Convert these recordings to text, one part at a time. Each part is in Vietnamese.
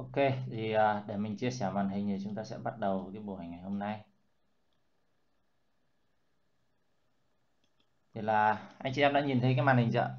Ok, thì để mình chia sẻ màn hình thì chúng ta sẽ bắt đầu với cái buổi ngày hôm nay. Thì là anh chị em đã nhìn thấy cái màn hình chưa?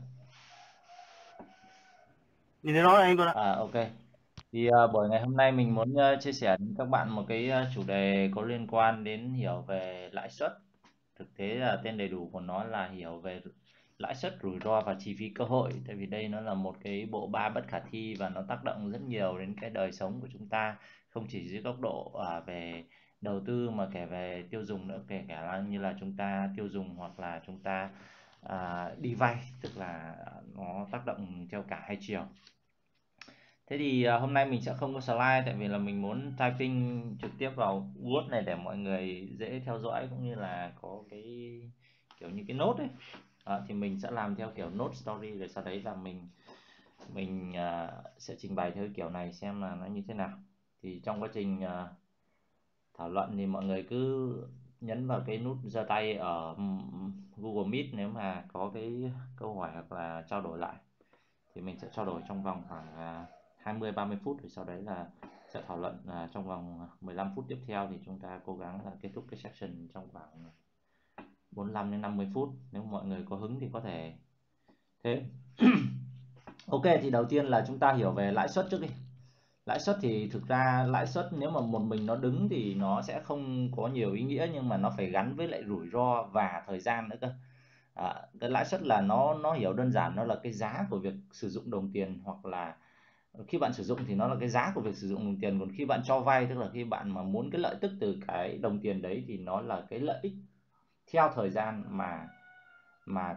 Nhìn thấy rõ anh luôn ạ. Ok. Thì buổi ngày hôm nay mình muốn chia sẻ đến các bạn một cái chủ đề có liên quan đến hiểu về lãi suất. Thực tế là tên đầy đủ của nó là hiểu về lãi suất, rủi ro và chi phí cơ hội. Tại vì đây nó là một cái bộ ba bất khả thi và nó tác động rất nhiều đến cái đời sống của chúng ta, không chỉ dưới góc độ về đầu tư mà kể về tiêu dùng nữa, kể cả là như là chúng ta tiêu dùng hoặc là chúng ta đi vay, tức là nó tác động theo cả hai chiều. Thế thì hôm nay mình sẽ không có slide tại vì là mình muốn typing trực tiếp vào Word này để mọi người dễ theo dõi, cũng như là có cái kiểu như cái nốt ấy. Thì mình sẽ làm theo kiểu nốt story, rồi sau đấy là mình sẽ trình bày theo kiểu này xem là nó như thế nào. Thì trong quá trình thảo luận thì mọi người cứ nhấn vào cái nút giơ tay ở Google Meet nếu mà có cái câu hỏi hoặc là trao đổi lại, thì mình sẽ trao đổi trong vòng khoảng 20-30 phút, rồi sau đấy là sẽ thảo luận trong vòng 15 phút tiếp theo, thì chúng ta cố gắng là kết thúc cái section trong khoảng 45 đến 50 phút, nếu mọi người có hứng thì có thể thế. Ok, thì đầu tiên là chúng ta hiểu về lãi suất trước đi. Lãi suất thì thực ra lãi suất nếu mà một mình nó đứng thì nó sẽ không có nhiều ý nghĩa, nhưng mà nó phải gắn với lại rủi ro và thời gian nữa cơ. Cái lãi suất là nó hiểu đơn giản, nó là cái giá của việc sử dụng đồng tiền, hoặc là khi bạn sử dụng thì nó là cái giá của việc sử dụng đồng tiền, còn khi bạn cho vay, tức là khi bạn mà muốn cái lợi tức từ cái đồng tiền đấy, thì nó là cái lợi ích theo thời gian mà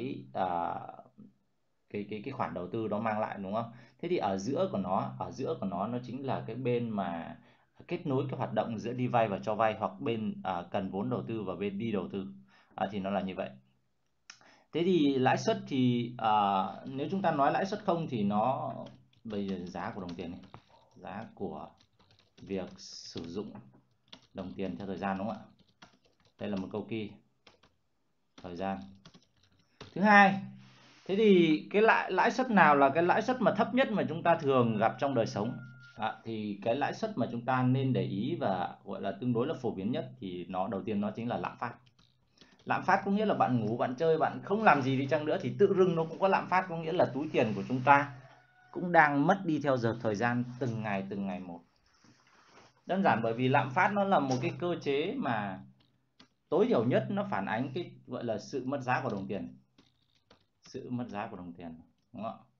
cái khoản đầu tư đó mang lại, đúng không? Thế thì ở giữa của nó nó chính là cái bên mà kết nối cái hoạt động giữa đi vay và cho vay, hoặc bên cần vốn đầu tư và bên đi đầu tư. Thì nó là như vậy. Thế thì lãi suất thì nếu chúng ta nói lãi suất không thì nó bây giờ giá của đồng tiền này, giá của việc sử dụng đồng tiền theo thời gian, đúng không ạ? Đây là một câu key, thời gian. Thứ hai, thế thì cái lãi suất nào là cái lãi suất mà thấp nhất mà chúng ta thường gặp trong đời sống? Thì cái lãi suất mà chúng ta nên để ý và gọi là tương đối là phổ biến nhất, thì nó đầu tiên nó chính là lạm phát. Lạm phát có nghĩa là bạn ngủ, bạn chơi, bạn không làm gì đi chăng nữa thì tự dưng nó cũng có lạm phát, có nghĩa là túi tiền của chúng ta cũng đang mất đi theo giờ thời gian, từng ngày một. Đơn giản bởi vì lạm phát nó là một cái cơ chế mà tối thiểu nhất nó phản ánh cái gọi là sự mất giá của đồng tiền. Sự mất giá của đồng tiền, đúng không ạ?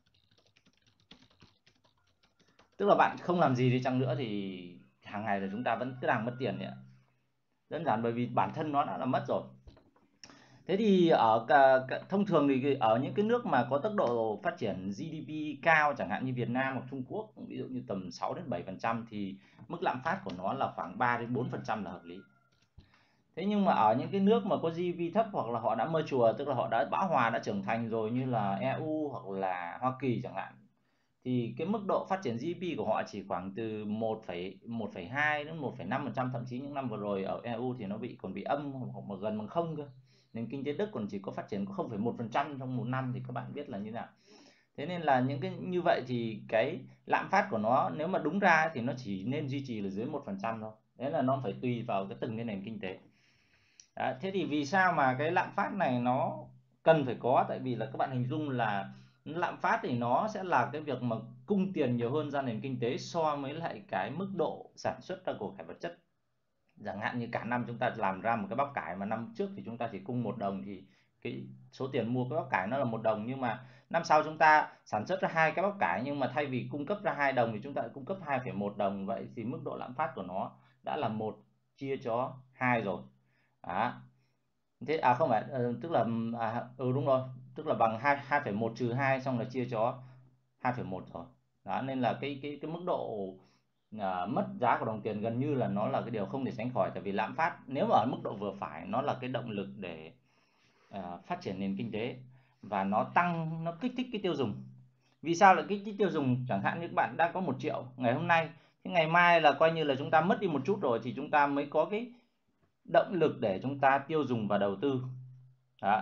Tức là bạn không làm gì đi chăng nữa thì hàng ngày là chúng ta vẫn cứ đang mất tiền đấy ạ. Đơn giản bởi vì bản thân nó đã là mất rồi. Thế thì thông thường thì ở những cái nước mà có tốc độ phát triển GDP cao, chẳng hạn như Việt Nam hoặc Trung Quốc, ví dụ như tầm 6 đến 7%, thì mức lạm phát của nó là khoảng 3 đến 4% là hợp lý. Thế nhưng mà ở những cái nước mà có GDP thấp, hoặc là họ đã mature, tức là họ đã bão hòa, đã trưởng thành rồi, như là EU hoặc là Hoa Kỳ chẳng hạn, thì cái mức độ phát triển GDP của họ chỉ khoảng từ 1,2 đến 1,5%, thậm chí những năm vừa rồi ở EU thì nó còn bị âm, hoặc mà gần bằng không cơ. Nền kinh tế Đức còn chỉ có phát triển có 0,1% trong một năm, thì các bạn biết là như nào. Thế nên là những cái như vậy thì cái lạm phát của nó nếu mà đúng ra thì nó chỉ nên duy trì là dưới 1% thôi. Đấy là nó phải tùy vào từng cái nền kinh tế. Đấy, thế thì vì sao mà cái lạm phát này nó cần phải có? Tại vì là các bạn hình dung là lạm phát thì nó sẽ là cái việc mà cung tiền nhiều hơn ra nền kinh tế so với lại cái mức độ sản xuất ra của cải vật chất. Chẳng hạn như cả năm chúng ta làm ra một cái bắp cải mà năm trước thì chúng ta chỉ cung 1 đồng, thì cái số tiền mua cái bắp cải nó là 1 đồng, nhưng mà năm sau chúng ta sản xuất ra 2 cái bắp cải, nhưng mà thay vì cung cấp ra 2 đồng thì chúng ta cung cấp 2,1 đồng, vậy thì mức độ lạm phát của nó đã là 1/2 rồi. Đó. Thế không phải, tức là đúng rồi, tức là bằng 2,1 trừ 2 xong là chia cho 2,1 rồi. Đó, nên là cái mức độ mất giá của đồng tiền gần như là nó là cái điều không thể tránh khỏi, tại vì lạm phát nếu mà ở mức độ vừa phải, nó là cái động lực để phát triển nền kinh tế, và nó kích thích cái tiêu dùng. Vì sao lại kích thích tiêu dùng? Chẳng hạn như các bạn đang có 1 triệu ngày hôm nay, thế ngày mai là coi như là chúng ta mất đi một chút rồi, thì chúng ta mới có cái động lực để chúng ta tiêu dùng và đầu tư. Đó.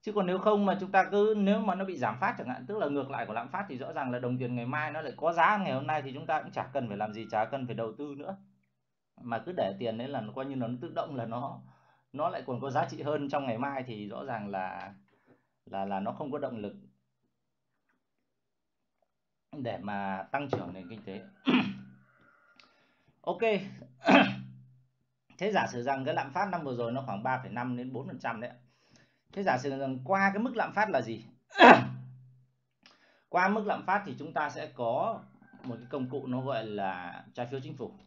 Chứ còn nếu không mà chúng ta cứ, nếu mà nó bị giảm phát chẳng hạn, tức là ngược lại của lạm phát, thì rõ ràng là đồng tiền ngày mai nó lại có giá ngày hôm nay, thì chúng ta cũng chả cần phải làm gì, chả cần phải đầu tư nữa, mà cứ để tiền đấy là nó coi như nó tự động là nó lại còn có giá trị hơn trong ngày mai, thì rõ ràng là nó không có động lực để mà tăng trưởng nền kinh tế. Ok. Thế giả sử rằng cái lạm phát năm vừa rồi nó khoảng 3,5 đến 4% đấy. Thế giả sử rằng qua cái mức lạm phát là gì? Qua mức lạm phát thì chúng ta sẽ có một cái công cụ nó gọi là trái phiếu chính phủ,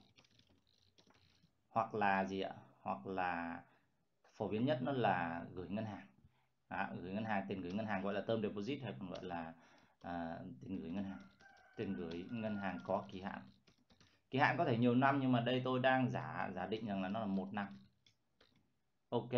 hoặc là gì ạ? Hoặc là phổ biến nhất nó là gửi ngân hàng. Gửi ngân hàng, tiền gửi ngân hàng gọi là term deposit, hay còn gọi là tiền gửi ngân hàng. Tiền gửi ngân hàng có kỳ hạn. Kỳ hạn có thể nhiều năm, nhưng mà đây tôi đang giả định rằng là nó là 1 năm. Ok.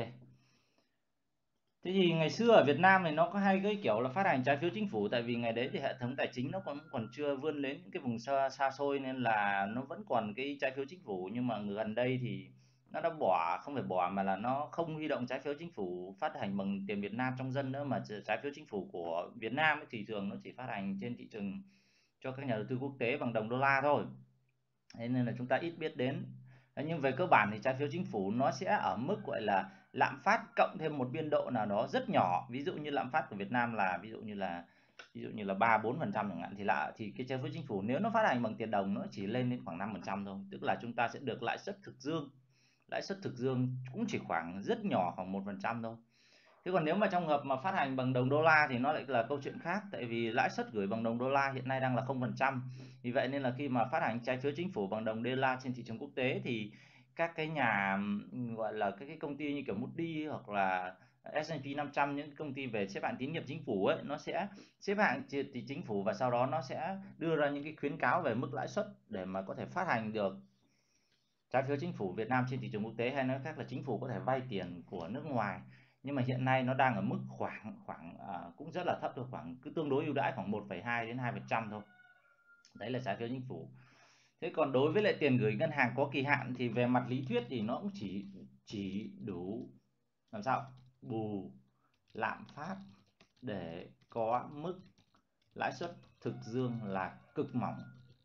Thế thì ngày xưa ở Việt Nam này nó có hay cái kiểu là phát hành trái phiếu chính phủ, tại vì ngày đấy thì hệ thống tài chính nó còn chưa vươn đến những cái vùng xa xôi, nên là nó vẫn còn cái trái phiếu chính phủ. Nhưng mà gần đây thì nó đã không phải bỏ, mà là nó không huy động trái phiếu chính phủ phát hành bằng tiền Việt Nam trong dân nữa, mà trái phiếu chính phủ của Việt Nam ấy thì thường nó chỉ phát hành trên thị trường cho các nhà đầu tư quốc tế bằng đồng đô la thôi. Thế nên là chúng ta ít biết đến. Nhưng về cơ bản thì trái phiếu chính phủ nó sẽ ở mức gọi là lạm phát cộng thêm một biên độ nào đó rất nhỏ. Ví dụ như lạm phát của Việt Nam là ví dụ như là 3-4% chẳng hạn, thì cái trái phiếu chính phủ nếu nó phát hành bằng tiền đồng nó chỉ lên đến khoảng 5% thôi, tức là chúng ta sẽ được lãi suất thực dương. Lãi suất thực dương cũng chỉ khoảng rất nhỏ, khoảng 1% thôi. Thế còn nếu mà trong hợp mà phát hành bằng đồng đô la thì nó lại là câu chuyện khác, tại vì lãi suất gửi bằng đồng đô la hiện nay đang là 0%. Vì vậy nên là khi mà phát hành trái phiếu chính phủ bằng đồng đô la trên thị trường quốc tế thì các cái nhà gọi là các cái công ty như kiểu Moody hoặc là S&P 500, những công ty về xếp hạng tín nhiệm chính phủ ấy, nó sẽ xếp hạng thì chính phủ, và sau đó nó sẽ đưa ra những cái khuyến cáo về mức lãi suất để mà có thể phát hành được trái phiếu chính phủ Việt Nam trên thị trường quốc tế, hay nói khác là chính phủ có thể vay tiền của nước ngoài. Nhưng mà hiện nay nó đang ở mức khoảng cũng rất là thấp thôi, khoảng cứ tương đối ưu đãi, khoảng 1,2 đến 2% thôi. Đấy là trái phiếu chính phủ. Thế còn đối với lại tiền gửi ngân hàng có kỳ hạn thì về mặt lý thuyết thì nó cũng chỉ đủ làm sao bù lạm phát để có mức lãi suất thực dương là cực mỏng.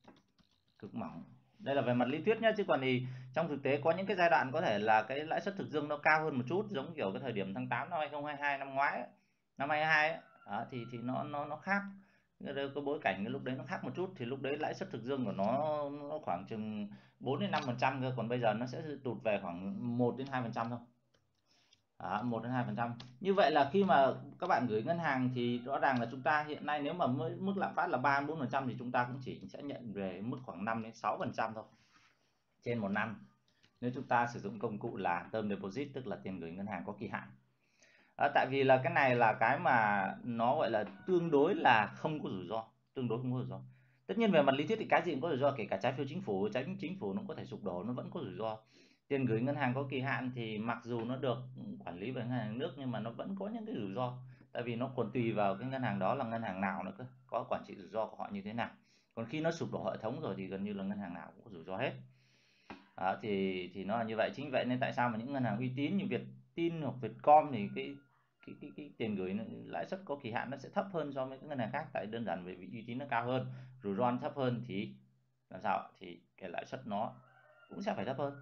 Đây là về mặt lý thuyết nhé, chứ còn thì trong thực tế có những cái giai đoạn có thể là cái lãi suất thực dương nó cao hơn một chút, giống kiểu cái thời điểm tháng 8 năm 2022 năm ngoái ấy, năm 22 ấy. Đó, thì nó khác. Cái bối cảnh cái lúc đấy nó khác một chút, thì lúc đấy lãi suất thực dương của nó khoảng chừng 4 đến 5% cơ, còn bây giờ nó sẽ tụt về khoảng 1 đến 2% thôi. 1 đến 2%. Như vậy là khi mà các bạn gửi ngân hàng thì rõ ràng là chúng ta hiện nay nếu mà mức lạm phát là 3-4% thì chúng ta cũng chỉ sẽ nhận về mức khoảng 5 đến 6% thôi trên một năm, nếu chúng ta sử dụng công cụ là term deposit, tức là tiền gửi ngân hàng có kỳ hạn. Tại vì là cái này là cái mà nó gọi là tương đối là không có rủi ro, tất nhiên về mặt lý thuyết thì cái gì cũng có rủi ro, kể cả trái phiếu chính phủ, chính phủ nó có thể sụp đổ, nó vẫn có rủi ro. Tiền gửi ngân hàng có kỳ hạn thì mặc dù nó được quản lý bởi ngân hàng nước, nhưng mà nó vẫn có những cái rủi ro, tại vì nó còn tùy vào cái ngân hàng đó là ngân hàng nào nữa cơ, có quản trị rủi ro của họ như thế nào. Còn khi nó sụp đổ hệ thống rồi thì gần như là ngân hàng nào cũng có rủi ro hết. Thì nó là như vậy. Chính vậy nên tại sao mà những ngân hàng uy tín như Vietin hoặc Vietcom thì cái tiền gửi lãi suất có kỳ hạn nó sẽ thấp hơn so với các ngân hàng khác, tại đơn giản bởi vì uy tín nó cao hơn, rủi ro thấp hơn, thì làm sao thì cái lãi suất nó cũng sẽ phải thấp hơn.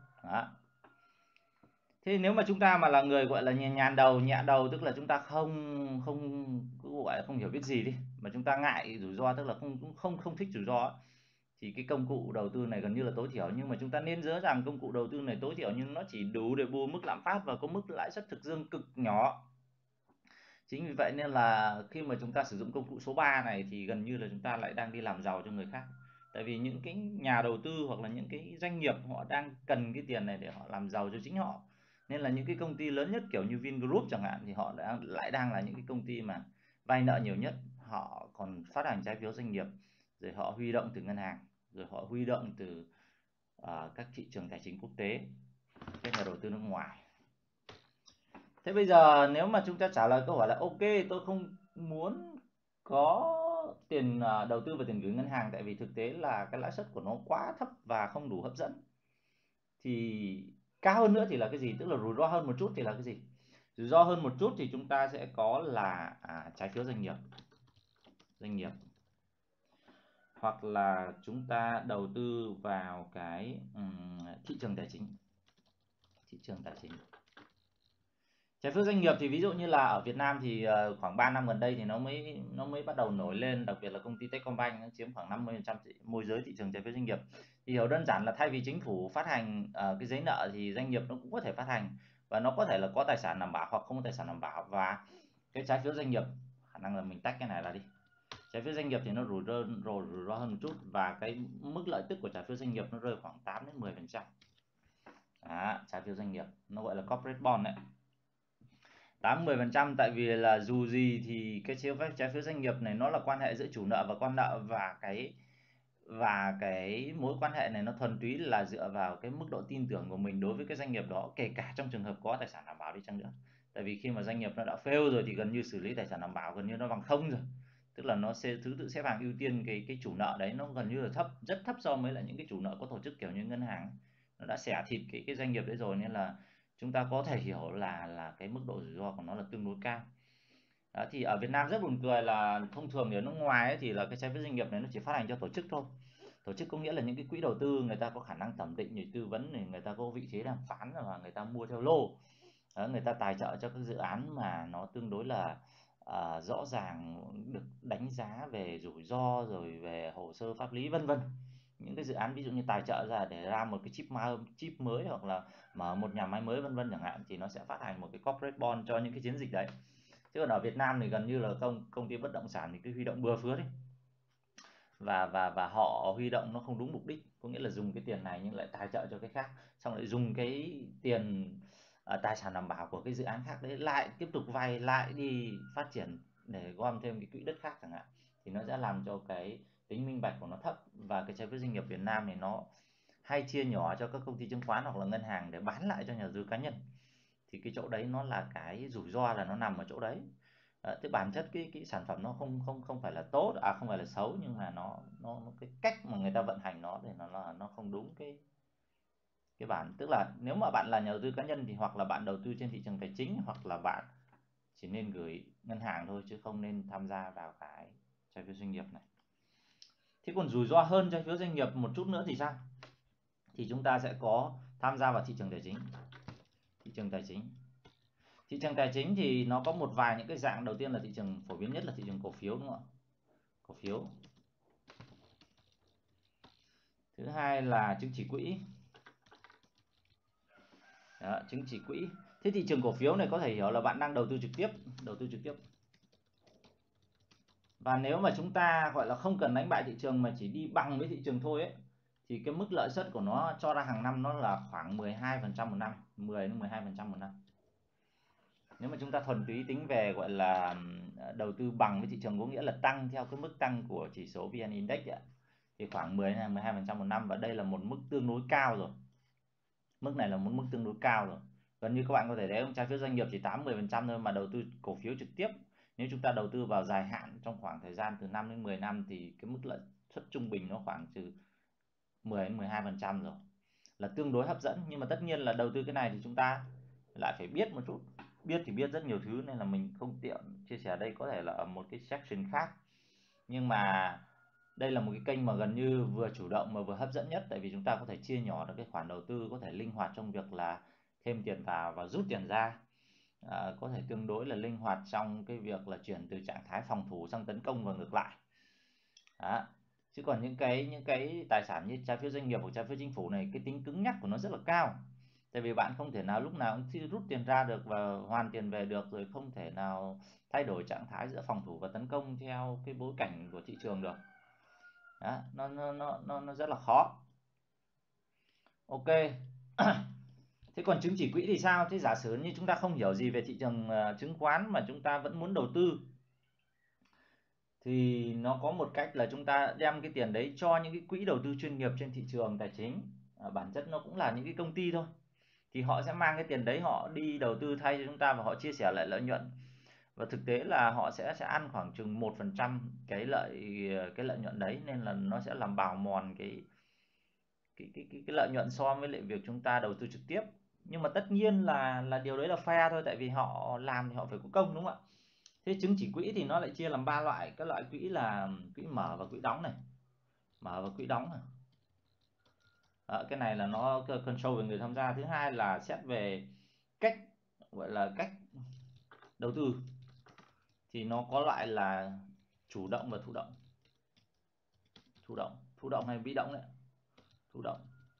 Thế nếu mà chúng ta mà là người gọi là nhẹ đầu, tức là chúng ta không không cứ gọi là không hiểu biết gì đi, mà chúng ta ngại rủi ro, tức là không thích rủi ro, thì cái công cụ đầu tư này gần như là tối thiểu. Nhưng mà chúng ta nên nhớ rằng công cụ đầu tư này tối thiểu nhưng nó chỉ đủ để bù mức lạm phát và có mức lãi suất thực dương cực nhỏ. Chính vì vậy nên là khi mà chúng ta sử dụng công cụ số 3 này thì gần như là chúng ta lại đang đi làm giàu cho người khác. Tại vì những cái nhà đầu tư hoặc là những cái doanh nghiệp họ đang cần cái tiền này để họ làm giàu cho chính họ. Nên là những cái công ty lớn nhất kiểu như Vingroup chẳng hạn thì họ lại đang là những cái công ty mà vay nợ nhiều nhất, họ còn phát hành trái phiếu doanh nghiệp, rồi họ huy động từ ngân hàng, rồi họ huy động từ các thị trường tài chính quốc tế, các nhà đầu tư nước ngoài. Thế bây giờ nếu mà chúng ta trả lời câu hỏi là ok, tôi không muốn có tiền đầu tư vào tiền gửi ngân hàng, tại vì thực tế là cái lãi suất của nó quá thấp và không đủ hấp dẫn, thì cao hơn nữa thì là cái gì, tức là rủi ro hơn một chút thì là cái gì? Rủi ro hơn một chút thì chúng ta sẽ có là trái phiếu doanh nghiệp, hoặc là chúng ta đầu tư vào cái thị trường tài chính. Trái phiếu doanh nghiệp thì ví dụ như là ở Việt Nam thì khoảng 3 năm gần đây thì nó mới bắt đầu nổi lên, đặc biệt là công ty Techcombank nó chiếm khoảng 50% môi giới thị trường trái phiếu doanh nghiệp. Thì hiểu đơn giản là thay vì chính phủ phát hành cái giấy nợ thì doanh nghiệp nó cũng có thể phát hành, và nó có thể là có tài sản đảm bảo hoặc không có tài sản đảm bảo. Và cái trái phiếu doanh nghiệp, khả năng là mình tách cái này ra đi, trái phiếu doanh nghiệp thì nó rủi ro hơn một chút, và cái mức lợi tức của trái phiếu doanh nghiệp nó rơi khoảng 8 đến 10%. Trái phiếu doanh nghiệp nó gọi là corporate bond đấy, 8-10%. Tại vì là dù gì thì cái trái phiếu doanh nghiệp này nó là quan hệ giữa chủ nợ và con nợ, và cái mối quan hệ này nó thuần túy là dựa vào cái mức độ tin tưởng của mình đối với cái doanh nghiệp đó, kể cả trong trường hợp có tài sản đảm bảo đi chăng nữa. Tại vì khi mà doanh nghiệp nó đã fail rồi thì gần như xử lý tài sản đảm bảo gần như nó bằng không rồi, tức là nó sẽ thứ tự xếp hàng ưu tiên cái chủ nợ đấy nó gần như là rất thấp so với lại những cái chủ nợ có tổ chức kiểu như ngân hàng, nó đã xẻ thịt cái doanh nghiệp đấy rồi, nên là chúng ta có thể hiểu là cái mức độ rủi ro của nó là tương đối cao. Đó, thì ở Việt Nam rất buồn cười là thông thường ở nước ngoài ấy, thì là cái trái phiếu doanh nghiệp này nó chỉ phát hành cho tổ chức thôi. Tổ chức có nghĩa là những cái quỹ đầu tư người ta có khả năng thẩm định, người tư vấn này, người ta có vị trí đàm phán, và người ta mua theo lô. Đó, người ta tài trợ cho các dự án mà nó tương đối là rõ ràng, được đánh giá về rủi ro rồi về hồ sơ pháp lý vân vân. Những cái dự án ví dụ như tài trợ ra để ra một cái chip mới, hoặc là mở một nhà máy mới vân vân chẳng hạn, thì nó sẽ phát hành một cái corporate bond cho những cái chiến dịch đấy. Chứ còn ở Việt Nam thì gần như là công ty bất động sản thì cứ huy động bừa phứa đấy, và họ huy động nó không đúng mục đích, có nghĩa là dùng cái tiền này nhưng lại tài trợ cho cái khác, xong lại dùng cái tiền tài sản đảm bảo của cái dự án khác đấy lại tiếp tục vay lại đi phát triển để gom thêm cái quỹ đất khác chẳng hạn, thì nó sẽ làm cho cái tính minh bạch của nó thấp. Và cái trái phiếu doanh nghiệp Việt Nam thì nó hay chia nhỏ cho các công ty chứng khoán hoặc là ngân hàng để bán lại cho nhà đầu tư cá nhân, thì cái chỗ đấy nó là cái rủi ro, là nó nằm ở chỗ đấy. Tức bản chất cái sản phẩm nó không không không phải là tốt, không phải là xấu, nhưng mà nó cái cách mà người ta vận hành nó thì nó không đúng cái bản. Tức là nếu mà bạn là nhà đầu tư cá nhân thì hoặc là bạn đầu tư trên thị trường tài chính, hoặc là bạn chỉ nên gửi ngân hàng thôi, chứ không nên tham gia vào cái trái phiếu doanh nghiệp này. Thế còn rủi ro hơn trái phiếu doanh nghiệp một chút nữa thì sao? Thì chúng ta sẽ có tham gia vào thị trường tài chính. Thị trường tài chính thì nó có một vài những cái dạng. Đầu tiên là thị trường phổ biến nhất là thị trường cổ phiếu, đúng không ạ? Cổ phiếu. Thứ hai là chứng chỉ quỹ. Đó, chứng chỉ quỹ. Thế thị trường cổ phiếu này có thể hiểu là bạn đang đầu tư trực tiếp, Và nếu mà chúng ta gọi là không cần đánh bại thị trường mà chỉ đi bằng với thị trường thôi ấy, thì cái mức lợi suất của nó cho ra hàng năm nó là khoảng 12% một năm, 10 đến 12% một năm. Nếu mà chúng ta thuần túy tính về gọi là đầu tư bằng với thị trường, có nghĩa là tăng theo cái mức tăng của chỉ số VN Index ấy, thì khoảng 10 đến 12% một năm, và đây là một mức tương đối cao rồi. Mức này là một mức tương đối cao rồi. Gần như các bạn có thể thấy trái phiếu doanh nghiệp chỉ 8-10% thôi, mà đầu tư cổ phiếu trực tiếp, nếu chúng ta đầu tư vào dài hạn trong khoảng thời gian từ 5 đến 10 năm thì cái mức lợi suất trung bình nó khoảng từ 10 đến 12% rồi, là tương đối hấp dẫn. Nhưng mà tất nhiên là đầu tư cái này thì chúng ta lại phải biết một chút, biết thì biết rất nhiều thứ, nên là mình không tiện chia sẻ đây, có thể là ở một cái section khác. Nhưng mà đây là một cái kênh mà gần như vừa chủ động mà vừa hấp dẫn nhất, tại vì chúng ta có thể chia nhỏ được cái khoản đầu tư, có thể linh hoạt trong việc là thêm tiền vào và rút tiền ra, có thể tương đối là linh hoạt trong cái việc là chuyển từ trạng thái phòng thủ sang tấn công và ngược lại. Đó. Chứ còn những cái tài sản như trái phiếu doanh nghiệp hoặc trái phiếu chính phủ này, cái tính cứng nhắc của nó rất là cao. Tại vì bạn không thể nào lúc nào cũng rút tiền ra được và hoàn tiền về được, rồi không thể nào thay đổi trạng thái giữa phòng thủ và tấn công theo cái bối cảnh của thị trường được. Đó, nó rất là khó. Ok. Thế còn chứng chỉ quỹ thì sao? Thế giả sử như chúng ta không hiểu gì về thị trường chứng khoán mà chúng ta vẫn muốn đầu tư, thì nó có một cách là chúng ta đem cái tiền đấy cho những cái quỹ đầu tư chuyên nghiệp trên thị trường tài chính. Bản chất nó cũng là những cái công ty thôi, thì họ sẽ mang cái tiền đấy họ đi đầu tư thay cho chúng ta, và họ chia sẻ lại lợi nhuận. Và thực tế là họ sẽ ăn khoảng chừng 1% cái lợi nhuận đấy, nên là nó sẽ làm bào mòn cái lợi nhuận so với lại việc chúng ta đầu tư trực tiếp. nhưng mà tất nhiên là điều đấy là fair thôi, tại vì họ làm thì họ phải có công, đúng không ạ? Thế chứng chỉ quỹ thì nó lại chia làm 3 loại. Các loại quỹ là quỹ mở và quỹ đóng này, mở và quỹ đóng này. Đó, cái này là nó control về người tham gia. Thứ hai là xét về cách, gọi là cách đầu tư, thì nó có loại là chủ động và thụ động. Thụ động hay bị động đấy? Thụ động.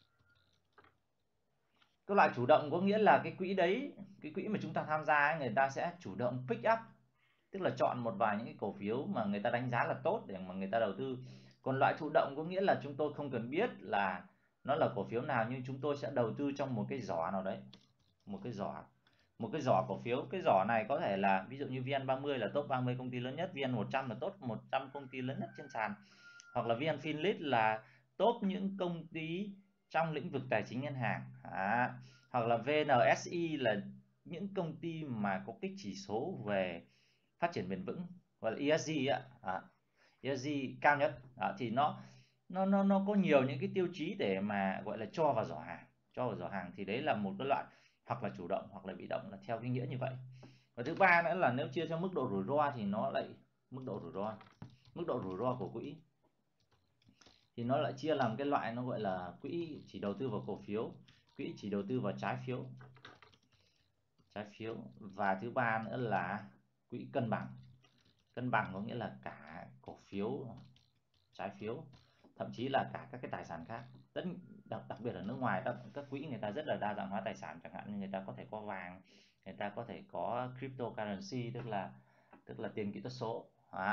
Cái loại chủ động có nghĩa là cái quỹ đấy, cái quỹ mà chúng ta tham gia ấy, người ta sẽ chủ động pick up, tức là chọn một vài những cái cổ phiếu mà người ta đánh giá là tốt để mà người ta đầu tư. Còn loại thụ động có nghĩa là chúng tôi không cần biết là nó là cổ phiếu nào, nhưng chúng tôi sẽ đầu tư trong một cái giỏ nào đấy, một cái giỏ cổ phiếu. Cái giỏ này có thể là ví dụ như VN30 là top 30 công ty lớn nhất, VN100 là top 100 công ty lớn nhất trên sàn, hoặc là VN-Finlist là top những công ty trong lĩnh vực tài chính ngân hàng, hoặc là VNSI là những công ty mà có cái chỉ số về phát triển bền vững, gọi là ESG ESG cao nhất. Thì nó có nhiều những cái tiêu chí để mà gọi là cho vào giỏ hàng, thì đấy là một cái loại hoặc là chủ động hoặc là bị động, là theo cái nghĩa như vậy. Và thứ ba nữa là nếu chia theo mức độ rủi ro thì nó lại mức độ rủi ro của quỹ thì nó lại chia làm cái loại nó gọi là quỹ chỉ đầu tư vào cổ phiếu, quỹ chỉ đầu tư vào trái phiếu, và thứ ba nữa là quỹ cân bằng. Cân bằng có nghĩa là cả cổ phiếu, trái phiếu, thậm chí là cả các cái tài sản khác. Đặc biệt ở nước ngoài, các quỹ người ta rất là đa dạng hóa tài sản, chẳng hạn như người ta có thể có vàng, người ta có thể có cryptocurrency, tức là tiền kỹ thuật số.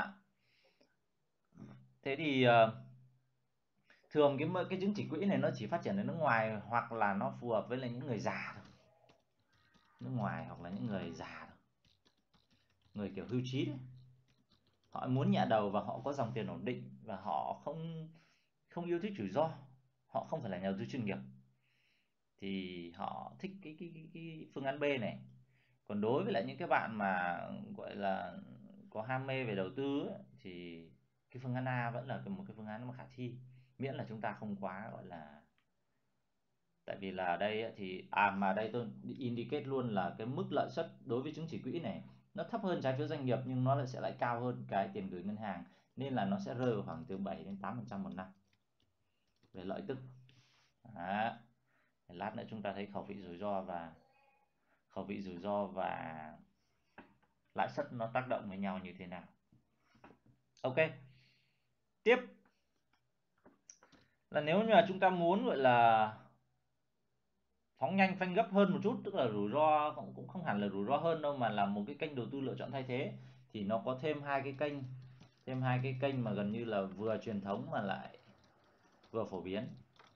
Thế thì thường cái chứng chỉ quỹ này nó chỉ phát triển ở nước ngoài, hoặc là nó phù hợp với lại những người già thôi, nước ngoài hoặc là những người già thôi, người kiểu hưu trí đấy. Họ muốn nhẹ đầu và họ có dòng tiền ổn định, và họ không yêu thích rủi ro, họ không phải là nhà đầu tư chuyên nghiệp, thì họ thích cái phương án B này. Còn đối với lại những cái bạn mà gọi là có ham mê về đầu tư ấy, thì cái phương án A vẫn là một cái phương án mà khả thi, miễn là chúng ta không quá gọi là, tại vì là đây thì mà đây tôi indicate luôn là cái mức lợi suất đối với chứng chỉ quỹ này nó thấp hơn trái phiếu doanh nghiệp, nhưng nó sẽ lại cao hơn cái tiền gửi ngân hàng, nên là nó sẽ rơi vào khoảng từ 7 đến 8% một năm về lợi tức. Đó. Lát nữa chúng ta thấy khẩu vị rủi ro và lãi suất nó tác động với nhau như thế nào. Ok, tiếp là nếu như là chúng ta muốn gọi là phóng nhanh phanh gấp hơn một chút, tức là rủi ro cũng không hẳn là rủi ro hơn đâu, mà là một cái kênh đầu tư lựa chọn thay thế, thì nó có thêm hai cái kênh mà gần như là vừa truyền thống mà lại vừa phổ biến.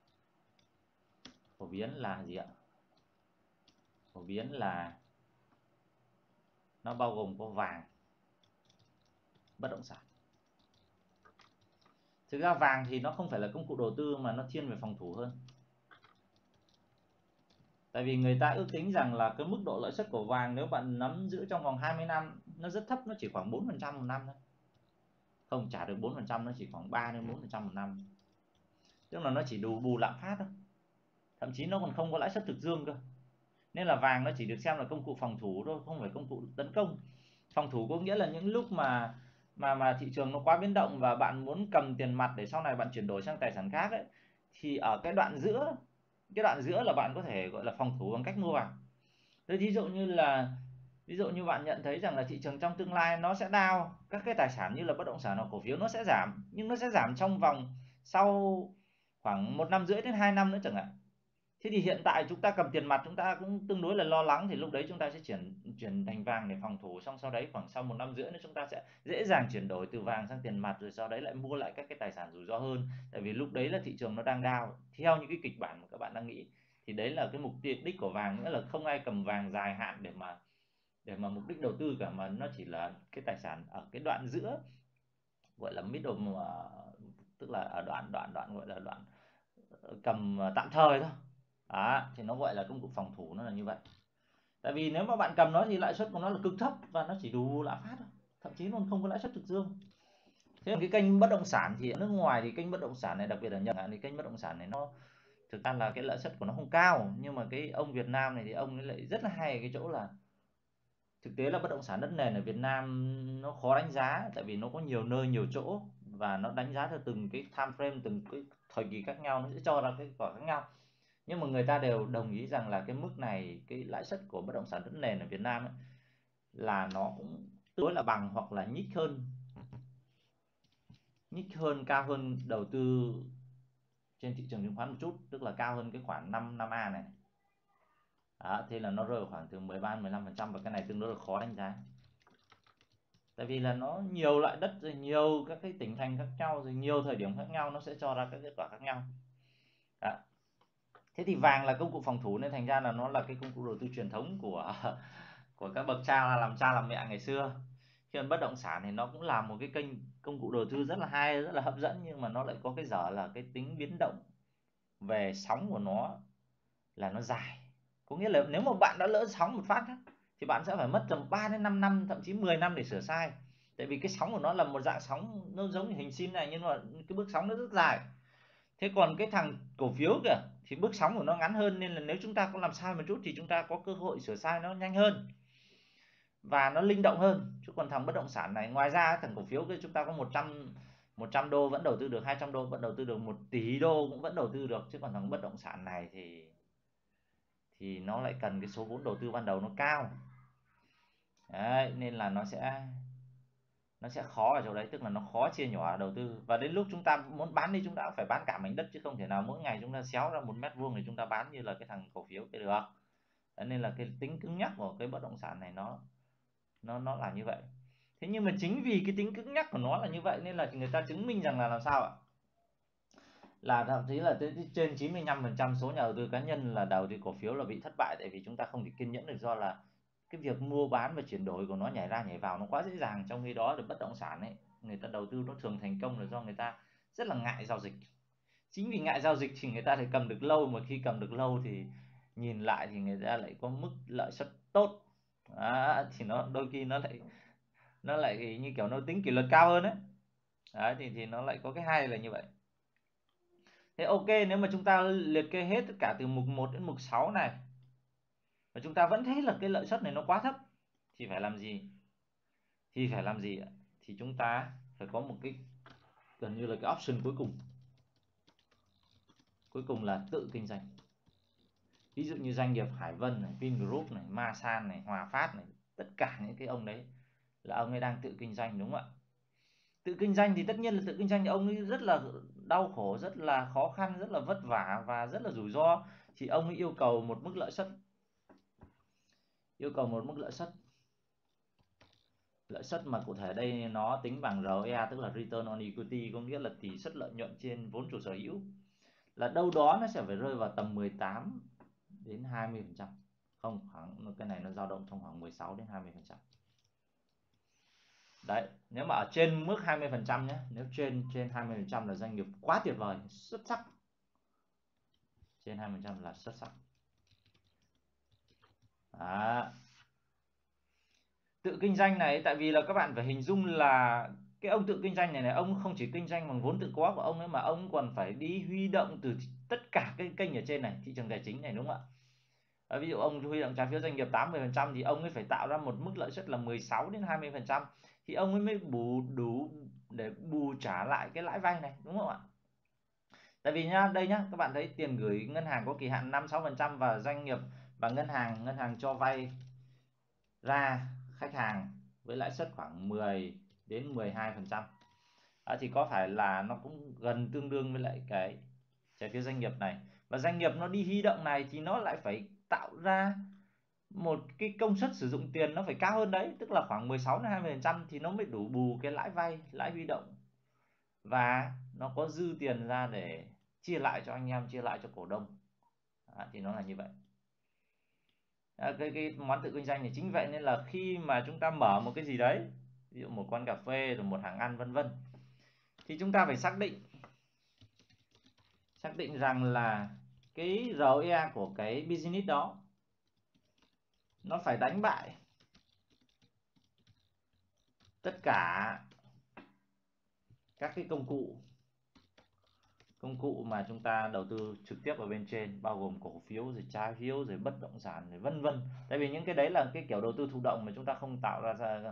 Phổ biến là gì ạ? Phổ biến là nó bao gồm có vàng, bất động sản. Thực ra vàng thì nó không phải là công cụ đầu tư, mà nó thiên về phòng thủ hơn. Tại vì người ta ước tính rằng là cái mức độ lợi suất của vàng nếu bạn nắm giữ trong vòng 20 năm nó rất thấp, nó chỉ khoảng 4% một năm thôi. Không trả được 4%, nó chỉ khoảng 3 đến 4% một năm. Tức là nó chỉ đủ bù lạm phát thôi. Thậm chí nó còn không có lãi suất thực dương cơ. Nên là vàng nó chỉ được xem là công cụ phòng thủ thôi, không phải công cụ tấn công. Phòng thủ có nghĩa là những lúc mà thị trường nó quá biến động và bạn muốn cầm tiền mặt để sau này bạn chuyển đổi sang tài sản khác ấy, thì ở cái đoạn giữa là bạn có thể gọi là phòng thủ bằng cách mua vàng. Thế ví dụ như bạn nhận thấy rằng là thị trường trong tương lai nó sẽ down, các cái tài sản như là bất động sản hoặc cổ phiếu nó sẽ giảm, nhưng nó sẽ giảm trong vòng sau khoảng 1,5 năm đến 2 năm nữa chẳng hạn. Thế thì hiện tại chúng ta cầm tiền mặt chúng ta cũng tương đối là lo lắng, thì lúc đấy chúng ta sẽ chuyển thành vàng để phòng thủ, xong sau đấy khoảng sau 1,5 năm nữa chúng ta sẽ dễ dàng chuyển đổi từ vàng sang tiền mặt, rồi sau đấy lại mua lại các cái tài sản rủi ro hơn, tại vì lúc đấy là thị trường nó đang down theo những cái kịch bản mà các bạn đang nghĩ. Thì đấy là cái mục đích của vàng, nghĩa là không ai cầm vàng dài hạn để mà mục đích đầu tư cả, mà nó chỉ là cái tài sản ở cái đoạn giữa, gọi là middle, tức là ở đoạn gọi là đoạn cầm tạm thời thôi. Thì nó gọi là công cụ phòng thủ, nó là như vậy. Tại vì nếu mà bạn cầm nó thì lãi suất của nó là cực thấp và nó chỉ đủ lạm phát thôi, thậm chí nó không có lãi suất thực dương. Thế cái kênh bất động sản thì ở nước ngoài thì kênh bất động sản này, đặc biệt là Nhật thì kênh bất động sản này thực ra là cái lợi suất của nó không cao, nhưng mà cái ông Việt Nam này thì ông ấy lại rất là hay cái chỗ là thực tế là bất động sản đất nền ở Việt Nam nó khó đánh giá, tại vì nó có nhiều nơi nhiều chỗ và nó đánh giá theo từng cái time frame, từng cái thời kỳ khác nhau, nó sẽ cho ra cái kết quả khác nhau. Nhưng mà người ta đều đồng ý rằng là cái mức này, cái lãi suất của bất động sản đất nền ở Việt Nam ấy, là nó cũng tương đối là bằng hoặc là nhích hơn, cao hơn đầu tư trên thị trường chứng khoán một chút, tức là cao hơn cái khoản 5A này. Đó, thế là nó rơi vào khoảng từ 13-15%, và cái này tương đối là khó đánh giá. Tại vì là nó nhiều loại đất rồi nhiều các cái tỉnh thành khác nhau rồi nhiều thời điểm khác nhau, nó sẽ cho ra các kết quả khác nhau. Đó. Thế thì vàng là công cụ phòng thủ nên thành ra là nó là cái công cụ đầu tư truyền thống của của các bậc cha làm mẹ ngày xưa. Còn bất động sản thì nó cũng là một cái kênh công cụ đầu tư rất là hay, rất là hấp dẫn, nhưng mà nó lại có cái dở là cái tính biến động về sóng của nó là nó dài. Có nghĩa là nếu mà bạn đã lỡ sóng một phát thì bạn sẽ phải mất tầm 3 đến 5 năm, thậm chí 10 năm để sửa sai. Tại vì cái sóng của nó là một dạng sóng nó giống như hình sin này, nhưng mà cái bước sóng nó rất dài. Thế còn cái thằng cổ phiếu kìa thì bước sóng của nó ngắn hơn, nên là nếu chúng ta có làm sai một chút thì chúng ta có cơ hội sửa sai nó nhanh hơn và nó linh động hơn. Chứ còn thằng bất động sản này, ngoài ra thằng cổ phiếu kia chúng ta có 100 đô vẫn đầu tư được, 200 đô vẫn đầu tư được, 1 tỷ đô cũng vẫn đầu tư được. Chứ còn thằng bất động sản này thì nó lại cần cái số vốn đầu tư ban đầu nó cao. Đấy, nên là nó sẽ khó ở chỗ đấy, tức là nó khó chia nhỏ đầu tư, và đến lúc chúng ta muốn bán đi chúng ta cũng phải bán cả mảnh đất, chứ không thể nào mỗi ngày chúng ta xéo ra 1 mét vuông để chúng ta bán như là cái thằng cổ phiếu kia được. Đấy, nên là cái tính cứng nhắc của cái bất động sản này nó là như vậy. Thế nhưng mà chính vì cái tính cứng nhắc của nó là như vậy nên là người ta chứng minh rằng là làm sao ạ, là thậm chí là trên 95% số nhà đầu tư cá nhân là đầu tư cổ phiếu là bị thất bại, tại vì chúng ta không thể kiên nhẫn được, do là cái việc mua bán và chuyển đổi của nó nhảy ra nhảy vào nó quá dễ dàng. Trong khi đó thì bất động sản ấy, người ta đầu tư nó thường thành công là do người ta rất là ngại giao dịch. Chính vì ngại giao dịch thì người ta lại cầm được lâu, mà khi cầm được lâu thì nhìn lại thì người ta lại có mức lợi suất tốt. Thì nó đôi khi nó lại như kiểu nó tính kỷ luật cao hơn đấy. Đấy thì nó lại có cái hay là như vậy. Thế ok, nếu mà chúng ta liệt kê hết tất cả từ mục 1 đến mục 6 này và chúng ta vẫn thấy là cái lợi suất này nó quá thấp thì phải làm gì? Thì chúng ta phải có một cái gần như là cái option cuối cùng là tự kinh doanh. Ví dụ như doanh nghiệp Hải Vân này, Vingroup này, Masan này, Hòa Phát này, tất cả những cái ông đấy là ông ấy đang tự kinh doanh, đúng không ạ? Tự kinh doanh thì tất nhiên là tự kinh doanh thì ông ấy rất là đau khổ, rất là khó khăn, rất là vất vả và rất là rủi ro, thì ông ấy yêu cầu một mức lợi suất mà cụ thể đây nó tính bằng ROE, tức là Return on Equity, có nghĩa là tỷ suất lợi nhuận trên vốn chủ sở hữu, là đâu đó nó sẽ phải rơi vào tầm 18 đến 20%. Không, khoảng cái này nó dao động trong khoảng 16 đến 20%. Đấy, nếu mà ở trên mức 20% nhé, nếu trên 20% là doanh nghiệp quá tuyệt vời, xuất sắc. Trên 20% là xuất sắc. Đó. Tự kinh doanh này, tại vì là các bạn phải hình dung là cái ông tự kinh doanh này ông không chỉ kinh doanh bằng vốn tự có của ông ấy, mà ông còn phải đi huy động từ tất cả cái kênh ở trên này, thị trường tài chính này, đúng không ạ? Ví dụ ông huy động trái phiếu doanh nghiệp 80% thì ông ấy phải tạo ra một mức lợi suất là 16 đến 20% thì ông ấy mới đủ để bù trả lại cái lãi vay này, đúng không ạ? Tại vì nhá, đây nhá, các bạn thấy tiền gửi ngân hàng có kỳ hạn 5-6% và doanh nghiệp và ngân hàng cho vay ra khách hàng với lãi suất khoảng 10 đến 12%. Thì có phải là nó cũng gần tương đương với lại cái trái phiếu doanh nghiệp này, và doanh nghiệp nó đi huy động này thì nó lại phải tạo ra một cái công suất sử dụng tiền nó phải cao hơn đấy, tức là khoảng 16 đến 20% thì nó mới đủ bù cái lãi vay, lãi huy động, và nó có dư tiền ra để chia lại cho anh em, chia lại cho cổ đông. Thì nó là như vậy. Cái món tự kinh doanh thì chính vậy nên là khi mà chúng ta mở một cái gì đấy, ví dụ một quán cà phê rồi một hàng ăn vân vân, thì chúng ta phải xác định rằng là cái ROE của cái business đó nó phải đánh bại tất cả các cái công cụ Công cụ mà chúng ta đầu tư trực tiếp ở bên trên bao gồm cổ phiếu rồi trái phiếu rồi bất động sản rồi vân vân. Tại vì những cái đấy là cái kiểu đầu tư thụ động mà chúng ta không tạo ra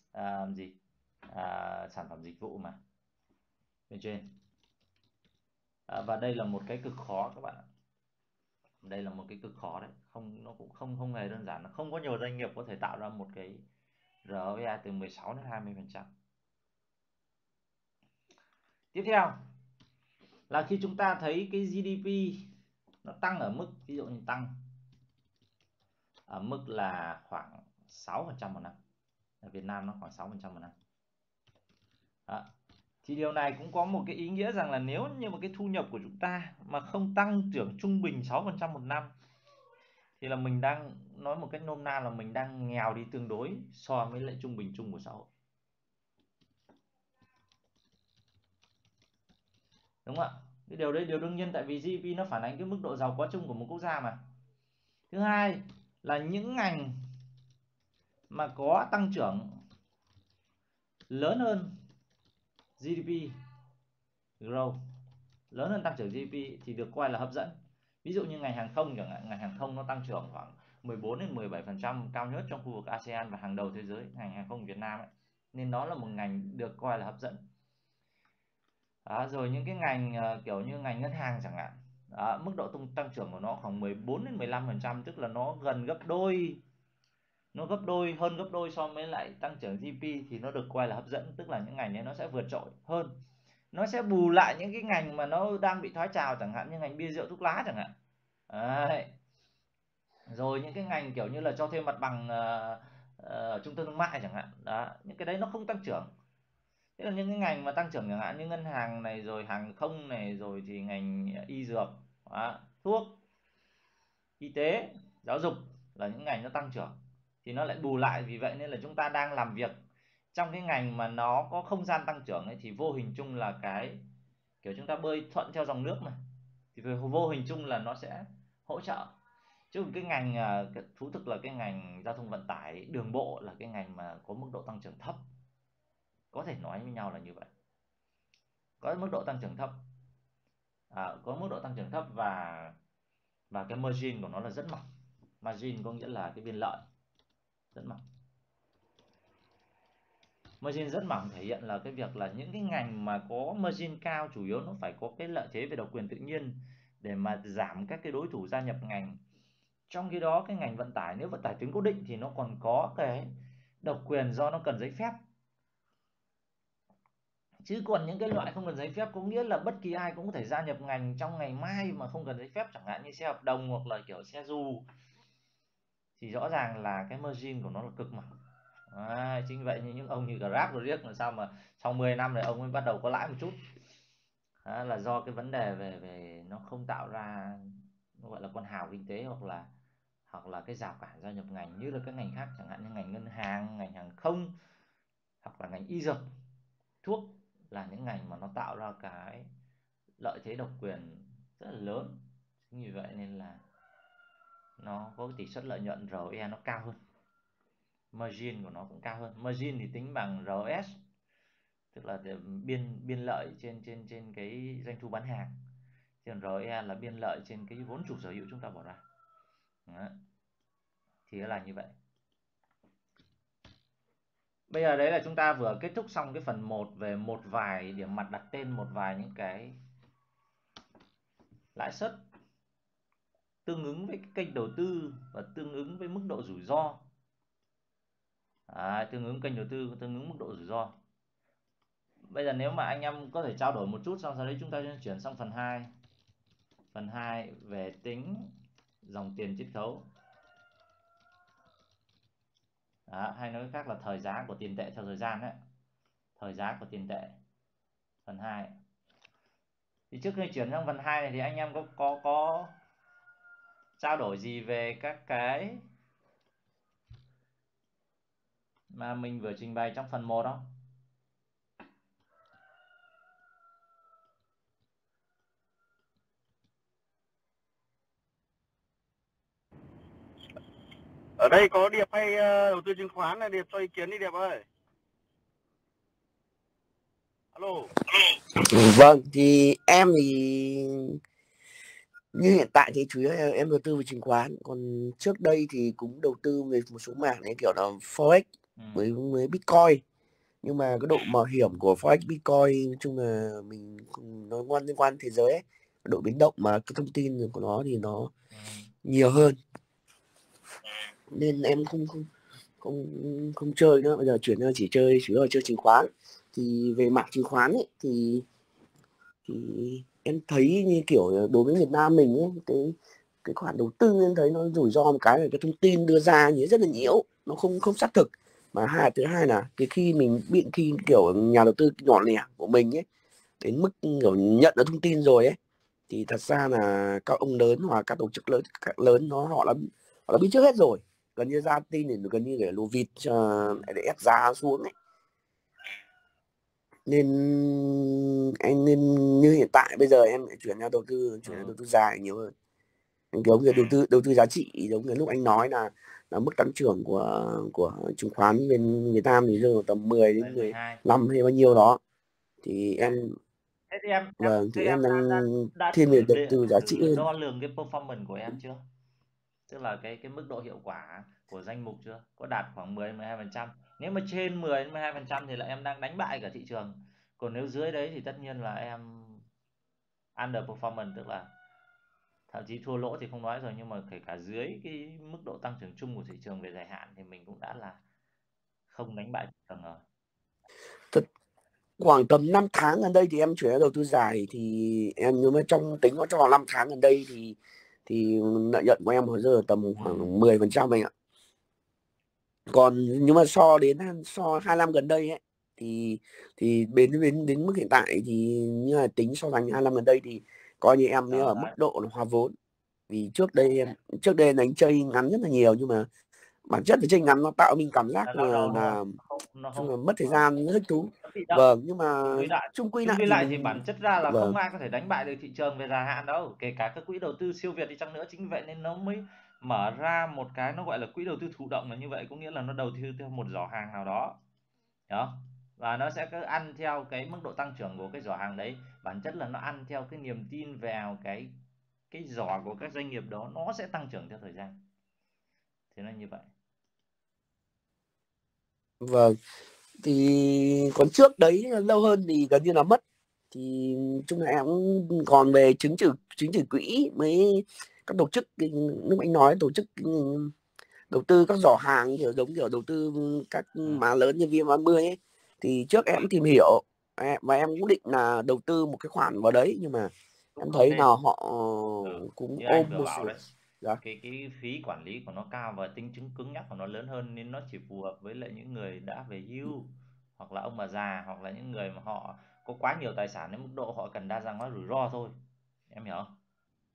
sản phẩm dịch vụ mà bên trên. Và đây là một cái cực khó các bạn ạ. Đây là một cái cực khó đấy, nó cũng không hề đơn giản, không có nhiều doanh nghiệp có thể tạo ra một cái ROE từ 16 đến 20%. Tiếp theo là khi chúng ta thấy cái GDP nó tăng ở mức, ví dụ như tăng ở mức là khoảng 6% một năm, ở Việt Nam nó khoảng 6% một năm. Đó. Thì điều này cũng có một cái ý nghĩa rằng là nếu như một cái thu nhập của chúng ta mà không tăng trưởng trung bình 6% một năm thì là mình đang nói một cách nôm na là mình đang nghèo đi tương đối so với lại trung bình chung của xã hội. Đúng không ạ? Cái điều đấy điều đương nhiên, tại vì GDP nó phản ánh cái mức độ giàu có chung của một quốc gia mà. Thứ hai là những ngành mà có tăng trưởng lớn hơn GDP growth, lớn hơn tăng trưởng GDP thì được coi là hấp dẫn. Ví dụ như ngành hàng không chẳng hạn, ngành hàng không nó tăng trưởng khoảng 14 đến 17%, cao nhất trong khu vực ASEAN và hàng đầu thế giới, ngành hàng không Việt Nam ấy. Nên đó là một ngành được coi là hấp dẫn. Đó, rồi những cái ngành kiểu như ngành ngân hàng chẳng hạn. Đó, mức độ tăng trưởng của nó khoảng 14 đến 15%, tức là nó gần gấp đôi, nó hơn gấp đôi so với lại tăng trưởng GDP thì nó được coi là hấp dẫn, tức là những ngành ấy nó sẽ vượt trội hơn. Nó sẽ bù lại những cái ngành mà nó đang bị thoái trào, chẳng hạn như ngành bia rượu thuốc lá chẳng hạn. Đấy. Rồi những cái ngành kiểu như là cho thuê mặt bằng ở trung tâm thương mại chẳng hạn. Đó, những cái đấy nó không tăng trưởng. Thế là những cái ngành mà tăng trưởng chẳng hạn như ngân hàng này, rồi hàng không này, rồi thì ngành y dược, thuốc, y tế, giáo dục là những ngành nó tăng trưởng thì nó lại bù lại. Vì vậy nên là chúng ta đang làm việc trong cái ngành mà nó có không gian tăng trưởng ấy, thì vô hình chung là cái kiểu chúng ta bơi thuận theo dòng nước mà, thì vô hình chung là nó sẽ hỗ trợ. Chứ cái ngành thú thực là cái ngành giao thông vận tải đường bộ là cái ngành mà có mức độ tăng trưởng thấp, có thể nói với nhau là như vậy, có mức độ tăng trưởng thấp, có mức độ tăng trưởng thấp và cái margin của nó là rất mỏng. Margin có nghĩa là cái biên lợi rất mỏng. Margin rất mỏng thể hiện là cái việc là những cái ngành mà có margin cao chủ yếu nó phải có cái lợi thế về độc quyền tự nhiên để mà giảm các cái đối thủ gia nhập ngành. Trong khi đó cái ngành vận tải, nếu vận tải tuyến cố định thì nó còn có cái độc quyền do nó cần giấy phép. Chứ còn những cái loại không cần giấy phép có nghĩa là bất kỳ ai cũng có thể gia nhập ngành trong ngày mai mà không cần giấy phép, chẳng hạn như xe hợp đồng hoặc là kiểu xe dù, thì rõ ràng là cái margin của nó là cực mỏng. Chính vậy như những ông như Grab rồi riết là sao mà sau 10 năm này ông mới bắt đầu có lãi một chút. Là do cái vấn đề về nó không tạo ra, nó gọi là con hào kinh tế, hoặc là cái rào cản gia nhập ngành như là các ngành khác, chẳng hạn như ngành ngân hàng, ngành hàng không hoặc là ngành y dược, thuốc, là những ngành mà nó tạo ra cái lợi thế độc quyền rất là lớn. Chính vì vậy nên là nó có cái tỷ suất lợi nhuận ROE nó cao hơn, margin của nó cũng cao hơn. Margin thì tính bằng ROS, tức là biên lợi trên cái doanh thu bán hàng, còn ROE là biên lợi trên cái vốn chủ sở hữu chúng ta bỏ ra. Đó. Thì nó là như vậy. Bây giờ đấy là chúng ta vừa kết thúc xong cái phần 1 về một vài điểm mặt, đặt tên một vài những cái lãi suất tương ứng với cái kênh đầu tư và tương ứng với mức độ rủi ro. Tương ứng kênh đầu tư, tương ứng mức độ rủi ro. Bây giờ nếu mà anh em có thể trao đổi một chút, xong sau đấy chúng ta chuyển sang phần 2. Phần 2 về tính dòng tiền chiết khấu. Hay nói khác là thời giá của tiền tệ theo thời gian đấy. Thời giá của tiền tệ. Phần 2. Thì trước khi chuyển sang phần 2 này thì anh em có trao đổi gì về các cái mà mình vừa trình bày trong phần 1 không? Ở đây có Điệp hay đầu tư chứng khoán này, Điệp cho ý kiến đi Điệp ơi. Alo. Alo. Vâng, thì em thì như hiện tại thì chủ yếu em đầu tư vào chứng khoán, còn trước đây thì cũng đầu tư về một số mảng như kiểu là Forex với Bitcoin. Nhưng mà cái độ mạo hiểm của Forex Bitcoin nói chung là mình nó liên quan thế giới ấy. Độ biến động mà cái thông tin của nó thì nó nhiều hơn, nên em không chơi nữa. Bây giờ chuyển sang chỉ chủ yếu là chơi chứng khoán. Thì về mặt chứng khoán ấy thì em thấy như kiểu đối với Việt Nam mình ấy, cái khoản đầu tư em thấy nó rủi ro một cái là cái thông tin đưa ra như rất là nhiễu, nó không xác thực. Mà thứ hai là khi kiểu nhà đầu tư nhỏ lẻ của mình ấy đến mức kiểu nhận được thông tin rồi ấy, thì thật ra là các ông lớn hoặc các tổ chức lớn họ đã biết trước hết rồi, gần như ra tin thì gần như để lùa vịt để ép giá xuống ấy. Nên như hiện tại bây giờ em lại chuyển sang đầu tư dài nhiều hơn, giống như đầu tư giá trị, giống như lúc anh nói là mức tăng trưởng của chứng khoán bên Việt Nam thì rơi vào tầm 10 đến 15 hay bao nhiêu đó, thì em Thế thì em đang thiên về đầu tư giá trị hơn. đo lường cái performance của em chưa? Tức là cái mức độ hiệu quả của danh mục chưa? Có đạt khoảng 10-12%. Nếu mà trên 10-12% thì là em đang đánh bại cả thị trường. Còn nếu dưới đấy thì tất nhiên là em underperformance, tức là thậm chí thua lỗ thì không nói rồi, nhưng mà kể cả dưới cái mức độ tăng trưởng chung của thị trường về dài hạn thì mình cũng đã là không đánh bại thị trường rồi. Khoảng tầm 5 tháng gần đây thì em chuyển sang đầu tư dài, thì em nếu mà tính nó cho 5 tháng gần đây thì lợi nhuận của em rơi vào tầm khoảng 10% anh ạ. Còn nhưng mà so 2 năm gần đây ấy, thì đến mức hiện tại thì như là tính so sánh 2 năm gần đây thì coi như em ở mức độ là hòa vốn. Vì trước đây đánh chơi ngắn rất là nhiều, nhưng mà bản chất là chơi ngắn nó tạo mình cảm giác là mất thời gian, rất thích thú. Vâng, nhưng mà chung quy lại thì bản chất ra là không ai có thể đánh bại được thị trường về dài hạn đâu, kể cả các quỹ đầu tư siêu việt đi chăng nữa. Chính vậy nên nó mới mở ra một cái nó gọi là quỹ đầu tư thụ động là như vậy, có nghĩa là nó đầu tư theo một giỏ hàng nào đó, đó, và nó sẽ cứ ăn theo cái mức độ tăng trưởng của cái giỏ hàng đấy. Bản chất là nó ăn theo cái niềm tin vào cái giỏ của các doanh nghiệp đó, nó sẽ tăng trưởng theo thời gian, thế là như vậy. Vâng, thì còn trước đấy lâu hơn thì gần như là mất. Thì chung là em cũng còn về chứng chỉ quỹ mấy các tổ chức, lúc anh nói tổ chức đầu tư các giỏ hàng giống kiểu đầu tư các má lớn như VN30 ấy, thì trước em tìm hiểu và em cũng định là đầu tư một cái khoản vào đấy, nhưng mà em thấy là họ cũng như ôm anh vừa một bảo số đấy, dạ. cái phí quản lý của nó cao và tính chứng cứng nhắc của nó lớn hơn, nên nó chỉ phù hợp với lại những người đã về hưu, hoặc là ông bà già, hoặc là những người mà họ có quá nhiều tài sản đến mức độ họ cần đa dạng hóa rủi ro thôi, em hiểu không?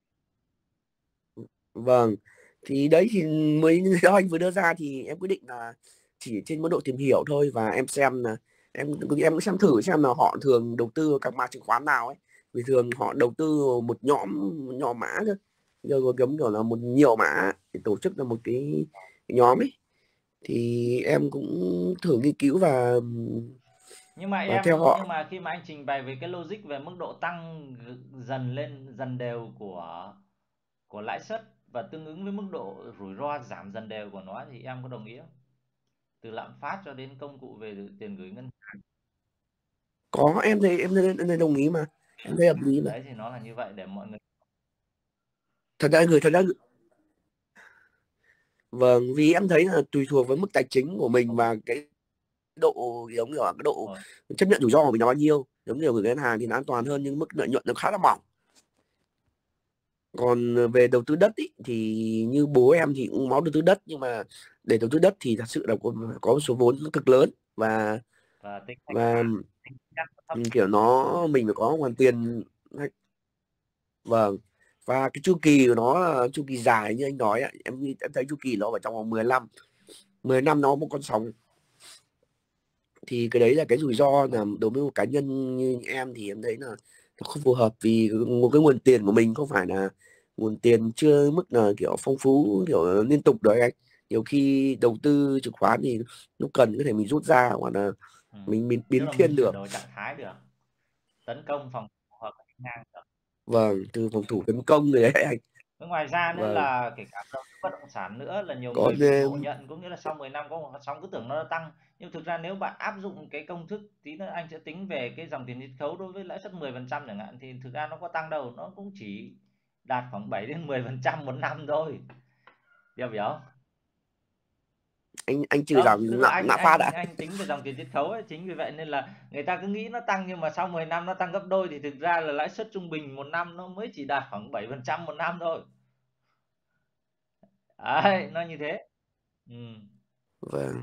Vâng, thì đấy thì mới do anh vừa đưa ra thì em quyết định là chỉ trên mức độ tìm hiểu thôi, và em xem là em cũng xem thử xem là họ thường đầu tư các mã chứng khoán nào ấy. Vì thường họ đầu tư một nhỏ mã thôi, giờ có giống kiểu là một nhiều mã để tổ chức là một cái nhóm ấy, thì em cũng thử nghiên cứu và Nhưng mà theo họ. nhưng mà khi mà anh trình bày về cái logic về mức độ tăng dần đều của lãi suất và tương ứng với mức độ rủi ro giảm dần đều của nó, thì em có đồng ý không? Từ lạm phát cho đến công cụ về tiền gửi ngân hàng. Có, em thấy đồng ý mà, em thấy hợp lý mà. Đấy thì nó là như vậy để mọi người. Thật ra vâng, vì em thấy là tùy thuộc với mức tài chính của mình và cái độ giống như là cái độ chấp nhận rủi ro của mình nó bao nhiêu. Giống như gửi ngân hàng thì nó an toàn hơn, nhưng mức lợi nhuận nó khá là mỏng. Còn về đầu tư đất ý, thì như bố em thì cũng máu đầu tư đất, nhưng mà để đầu tư đất thì thật sự là có một số vốn cực lớn, và kiểu mình phải có nguồn tiền. Vâng, và cái chu kỳ của nó là chu kỳ dài như anh nói ạ. Em thấy chu kỳ nó ở trong vòng 10 năm nó một con sóng, thì cái đấy là cái rủi ro là đối với một cá nhân như em thì em thấy là nó không phù hợp, vì một cái nguồn tiền của mình không phải là nguồn tiền chưa mức là kiểu phong phú kiểu liên tục đấy anh. Nhiều khi đầu tư chứng khoán thì lúc cần có thể mình rút ra, hoặc là mình biến thiên được. Chuyển đổi trạng thái được. tấn công phòng thủ hoặc là đánh ngang được. Vâng, từ phòng thủ tấn công rồi đấy anh. Ngoài ra nữa Vâng, là kể cả đầu tư bất động sản nữa là nhiều có người bị ngộ nhận, có nghĩa là sau 10 năm có một phát sóng cứ tưởng nó tăng, nhưng thực ra nếu bạn áp dụng cái công thức tí nữa anh sẽ tính về cái dòng tiền chiết khấu đối với lãi suất 10% chẳng hạn, thì thực ra nó có tăng đâu, nó cũng chỉ đạt khoảng 7 đến 10% một năm thôi, hiểu không? anh trừ giảm Không, tức là lạm phát đã. anh tính về dòng tiền chiết khấu ấy, chính vì vậy nên là người ta cứ nghĩ nó tăng, nhưng mà sau 10 năm nó tăng gấp đôi, thì thực ra là lãi suất trung bình một năm nó mới chỉ đạt khoảng 7% một năm thôi. Đấy, nó như thế. Vâng.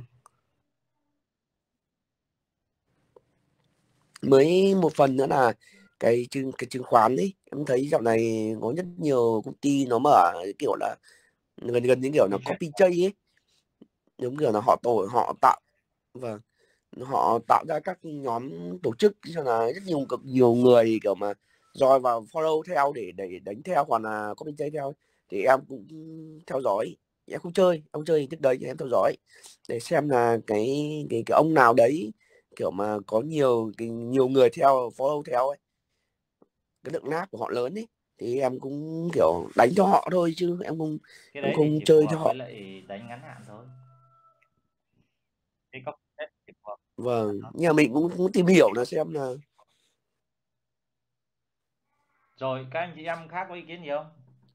Mới một phần nữa là cái chứng khoán ấy, em thấy dạo này có rất nhiều công ty nó mở cái kiểu là gần gần những kiểu là copy trade ấy, giống kiểu là họ tạo, vâng, họ tạo ra các nhóm tổ chức cho là rất nhiều người kiểu mà rồi vào follow theo để đánh theo, hoặc là copy trade theo. Thì em cũng theo dõi, em không chơi, ông chơi hình thức đấy thì em theo dõi để xem là cái ông nào đấy kiểu mà có nhiều người theo, follow theo ấy, cái lượng náp của họ lớn ấy, thì em cũng kiểu đánh cho họ thôi, chứ Cái em đấy thì không chỉ phù chơi cho hợp với họ. lại đánh ngắn hạn thôi. Cái có chỉ phù hợp. Vâng, nhưng mà mình cũng tìm hiểu là xem là Rồi các anh chị em khác có ý kiến gì không?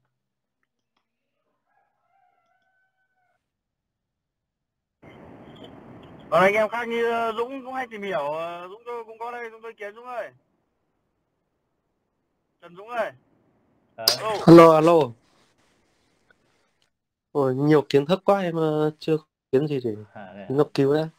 Còn anh em khác như Dũng cũng hay tìm hiểu, Dũng cũng có đây, Dũng có ý kiến Dũng ơi. Trần Dũng ơi. Alo, alo. Ôi, nhiều kiến thức quá em chưa có kiến gì để nghiên cứu đấy.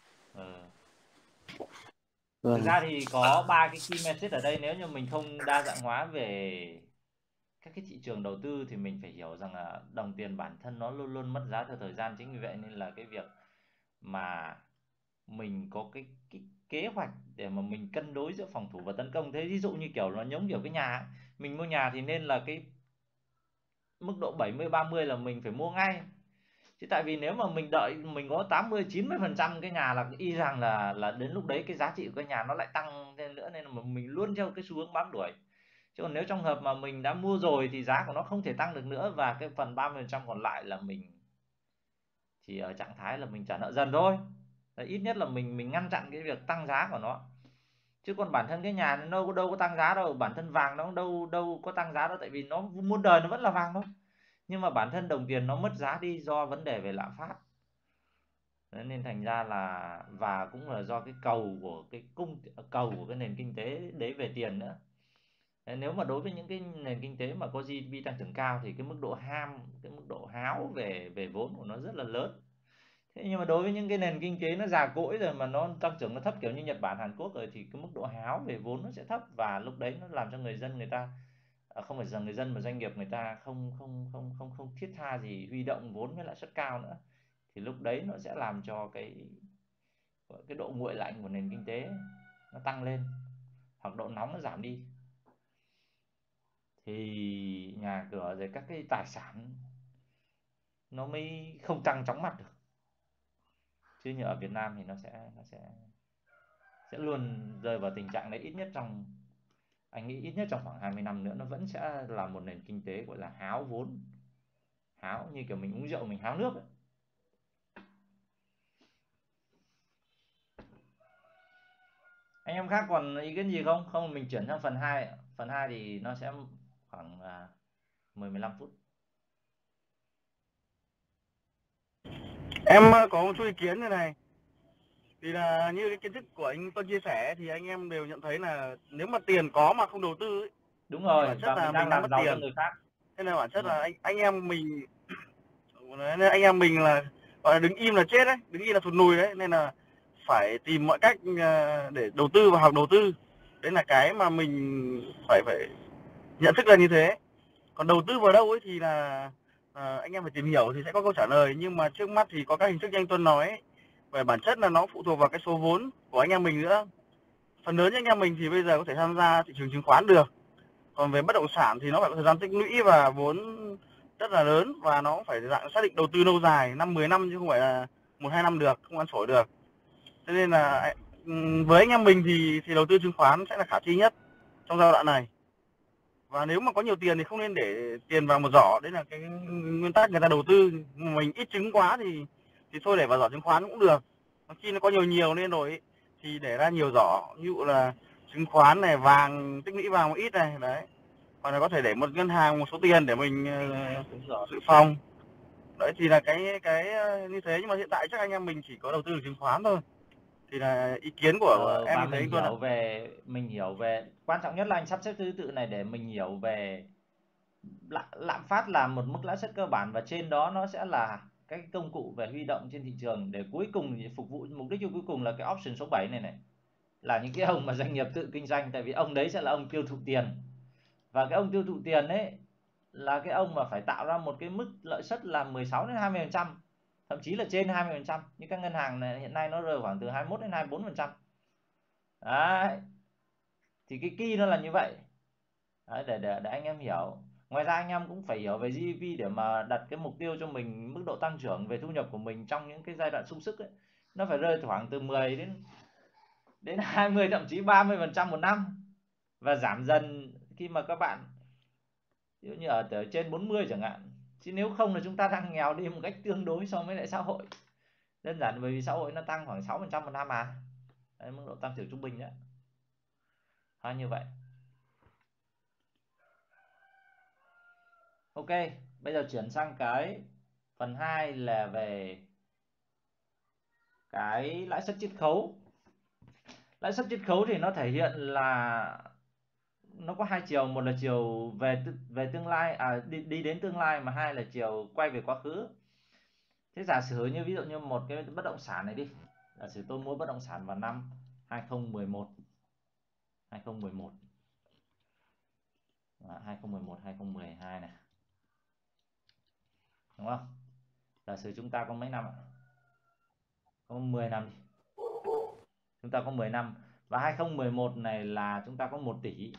Thực ra thì có 3 cái key message ở đây, nếu như mình không đa dạng hóa về các cái thị trường đầu tư thì mình phải hiểu rằng là đồng tiền bản thân nó luôn luôn mất giá theo thời gian. Chính vì vậy nên là cái việc mà mình có cái kế hoạch để mà mình cân đối giữa phòng thủ và tấn công. Thế ví dụ như kiểu nó giống kiểu cái nhà ấy. Mình mua nhà thì nên là cái mức độ 70-30 là mình phải mua ngay, chứ tại vì nếu mà mình đợi mình có 80-90% cái nhà là y rằng là đến lúc đấy cái giá trị của cái nhà nó lại tăng lên nữa, nên là mình luôn theo cái xu hướng bám đuổi. Chứ còn nếu trong hợp mà mình đã mua rồi thì giá của nó không thể tăng được nữa, và cái phần 30% còn lại là mình chỉ ở trạng thái là mình trả nợ dần thôi. Đấy, ít nhất là mình ngăn chặn cái việc tăng giá của nó. Chứ còn bản thân cái nhà nó đâu có tăng giá đâu, bản thân vàng nó đâu có tăng giá đâu, tại vì nó muôn đời nó vẫn là vàng thôi, nhưng mà bản thân đồng tiền nó mất giá đi do vấn đề về lạm phát. Đấy, nên thành ra là, và cũng là do cái cầu của cái cầu của cái nền kinh tế đấy về tiền nữa. Đấy, nếu mà đối với những cái nền kinh tế mà có GDP tăng trưởng cao thì cái mức độ ham, cái mức độ háo về vốn của nó rất là lớn. Thế nhưng mà đối với những cái nền kinh tế nó già cỗi rồi mà nó tăng trưởng nó thấp kiểu như Nhật Bản, Hàn Quốc rồi, thì cái mức độ háo về vốn nó sẽ thấp, và lúc đấy nó làm cho người dân người ta, không phải rằng người dân mà doanh nghiệp người ta không thiết tha gì huy động vốn với lãi suất cao nữa, thì lúc đấy nó sẽ làm cho cái độ nguội lạnh của nền kinh tế nó tăng lên, hoặc độ nóng nó giảm đi, thì nhà cửa rồi các cái tài sản nó mới không tăng chóng mặt được. Chứ như ở Việt Nam thì nó sẽ luôn rơi vào tình trạng đấy, ít nhất trong, anh nghĩ ít nhất trong khoảng 20 năm nữa nó vẫn sẽ là một nền kinh tế gọi là háo vốn, háo như kiểu mình uống rượu mình háo nước ấy. Anh em khác còn ý kiến gì không? Không mình chuyển sang phần 2. Phần 2 thì nó sẽ khoảng 10-15 phút. Em có một chút ý kiến này này. Thì là như cái kiến thức của anh Tuân chia sẻ thì anh em đều nhận thấy là nếu mà tiền có mà không đầu tư ấy, Đúng rồi, thì bản chất và là mình đang mình đang làm mất giàu cho tiền. người khác. Thế nên bản chất là anh em mình anh em mình là gọi là đứng im là chết đấy, đứng im là thụt lùi đấy, nên là phải tìm mọi cách để đầu tư và học đầu tư. Đấy là cái mà mình phải nhận thức là như thế. Còn đầu tư vào đâu ấy thì là anh em phải tìm hiểu thì sẽ có câu trả lời, nhưng mà trước mắt thì có các hình thức như anh Tuân nói ấy, về bản chất là nó phụ thuộc vào cái số vốn của anh em mình nữa. Phần lớn anh em mình thì bây giờ có thể tham gia thị trường chứng khoán được, còn về bất động sản thì nó phải có thời gian tích lũy và vốn rất là lớn, và nó phải dạng xác định đầu tư lâu dài 5-10 năm chứ không phải là 1-2 năm được, không ăn sổi được. Cho nên là với anh em mình thì đầu tư chứng khoán sẽ là khả thi nhất. trong giai đoạn này. Và nếu mà có nhiều tiền thì không nên để tiền vào một giỏ, đấy là cái nguyên tắc người ta đầu tư. Mình ít trứng quá thì thôi để vào giỏ chứng khoán cũng được. Khi nó có nhiều lên rồi ấy, thì để ra nhiều giỏ, ví dụ là chứng khoán này, vàng, tích lũy vàng một ít này, đấy. Hoặc là có thể để một ngân hàng một số tiền để mình dự phòng. Đấy thì là cái như thế, nhưng mà hiện tại chắc anh em mình chỉ có đầu tư chứng khoán thôi. Thì là ý kiến của em và như thế mình Tuân ạ. mình hiểu về quan trọng nhất là anh sắp xếp thứ tự này để mình hiểu về lạm phát là một mức lãi suất cơ bản, và trên đó nó sẽ là các công cụ về huy động trên thị trường để cuối cùng phục vụ mục đích cuối cùng là cái option số 7 này là những cái ông mà doanh nghiệp tự kinh doanh, tại vì ông đấy sẽ là ông tiêu thụ tiền, và cái ông tiêu thụ tiền ấy là cái ông mà phải tạo ra một cái mức lợi suất là 16 đến 20%, thậm chí là trên 20%, nhưng các ngân hàng này hiện nay nó rơi khoảng từ 21 đến 24%. Đấy, thì cái key nó là như vậy. Đấy, để anh em hiểu. Ngoài ra anh em cũng phải hiểu về GDP để mà đặt cái mục tiêu cho mình, mức độ tăng trưởng về thu nhập của mình trong những cái giai đoạn sung sức ấy, nó phải rơi khoảng từ 10 đến 20, thậm chí 30% một năm, và giảm dần khi mà các bạn ví dụ như ở trên 40 chẳng hạn. Chứ nếu không là chúng ta đang nghèo đi một cách tương đối so với lại xã hội. Đơn giản bởi vì xã hội nó tăng khoảng 6% một năm mà. Đấy, mức độ tăng trưởng trung bình đấy. Như vậy. Ok, bây giờ chuyển sang cái phần 2 là về cái lãi suất chiết khấu. Lãi suất chiết khấu thì nó thể hiện là nó có hai chiều, một là chiều về tương lai, đi đến tương lai, mà hai là chiều quay về quá khứ. Thế giả sử như ví dụ như một cái bất động sản này đi, giả sử tôi mua bất động sản vào năm 2011 2011 2012 này, đúng không? Giả sử chúng ta có mấy năm ạ? Có 10 năm đi. Chúng ta có 10 năm, và 2011 này là chúng ta có 1 tỷ.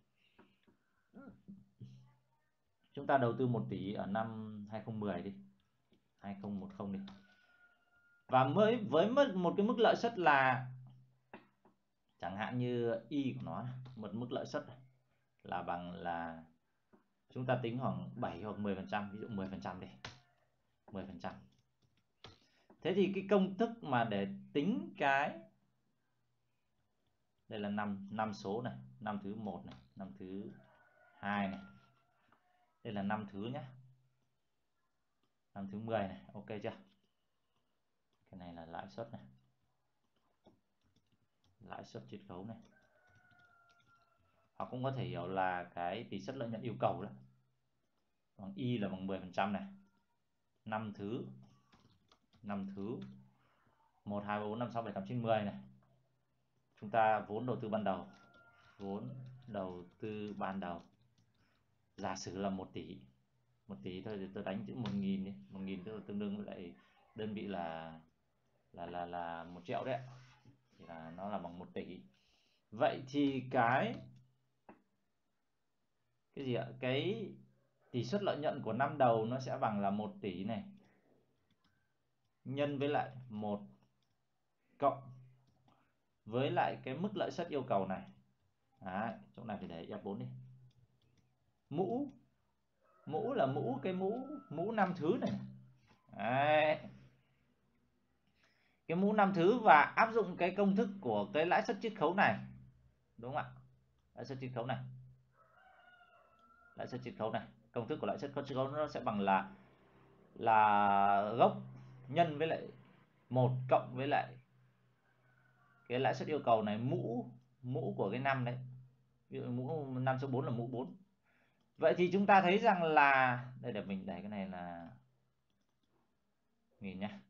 Chúng ta đầu tư 1 tỷ ở năm 2010 đi, 2010 đi. Và với một cái mức lợi suất là chẳng hạn như y của nó, một mức lợi suất là bằng là chúng ta tính khoảng 7 hoặc 10%, ví dụ 10% đi, 10%. Thế thì cái công thức mà để tính cái, đây là năm số này, năm thứ 1 này, năm thứ 2 này, đây là năm thứ nhé, năm thứ 10 này, ok chưa? Cái này là lãi suất này, lãi suất chiết khấu này, hoặc cũng có thể hiểu là cái tỷ suất lợi nhuận yêu cầu đó, bằng y là bằng 10% này, năm thứ 1 2 3 4 5 6 7 8 9 10 này. Chúng ta vốn đầu tư ban đầu giả sử là 1 tỷ. 1 tỷ thôi thì tôi đánh chữ 1.000 đi, 1.000 tức là tương đương với lại đơn vị là 1 triệu đấy, thì là nó là bằng 1 tỷ. Vậy thì cái gì ạ? Cái tỷ suất lợi nhuận của năm đầu nó sẽ bằng là 1 tỷ này nhân với lại 1 cộng với lại cái mức lợi suất yêu cầu này. Đấy, chỗ này phải để F4 đi. Mũ là cái mũ 5 thứ này. Đấy. Cái mũ 5 thứ, và áp dụng cái công thức của cái lãi suất chiết khấu này. Đúng không ạ? Lãi suất chiết khấu này. Công thức của lãi suất chiết khấu nó sẽ bằng là gốc nhân với lại 1 cộng với lại cái lãi suất yêu cầu này, mũ của cái năm đấy. Ví dụ mũ 5 số 4 là mũ 4. Vậy thì chúng ta thấy rằng là đây, để mình đẩy cái này là 1000 nhá.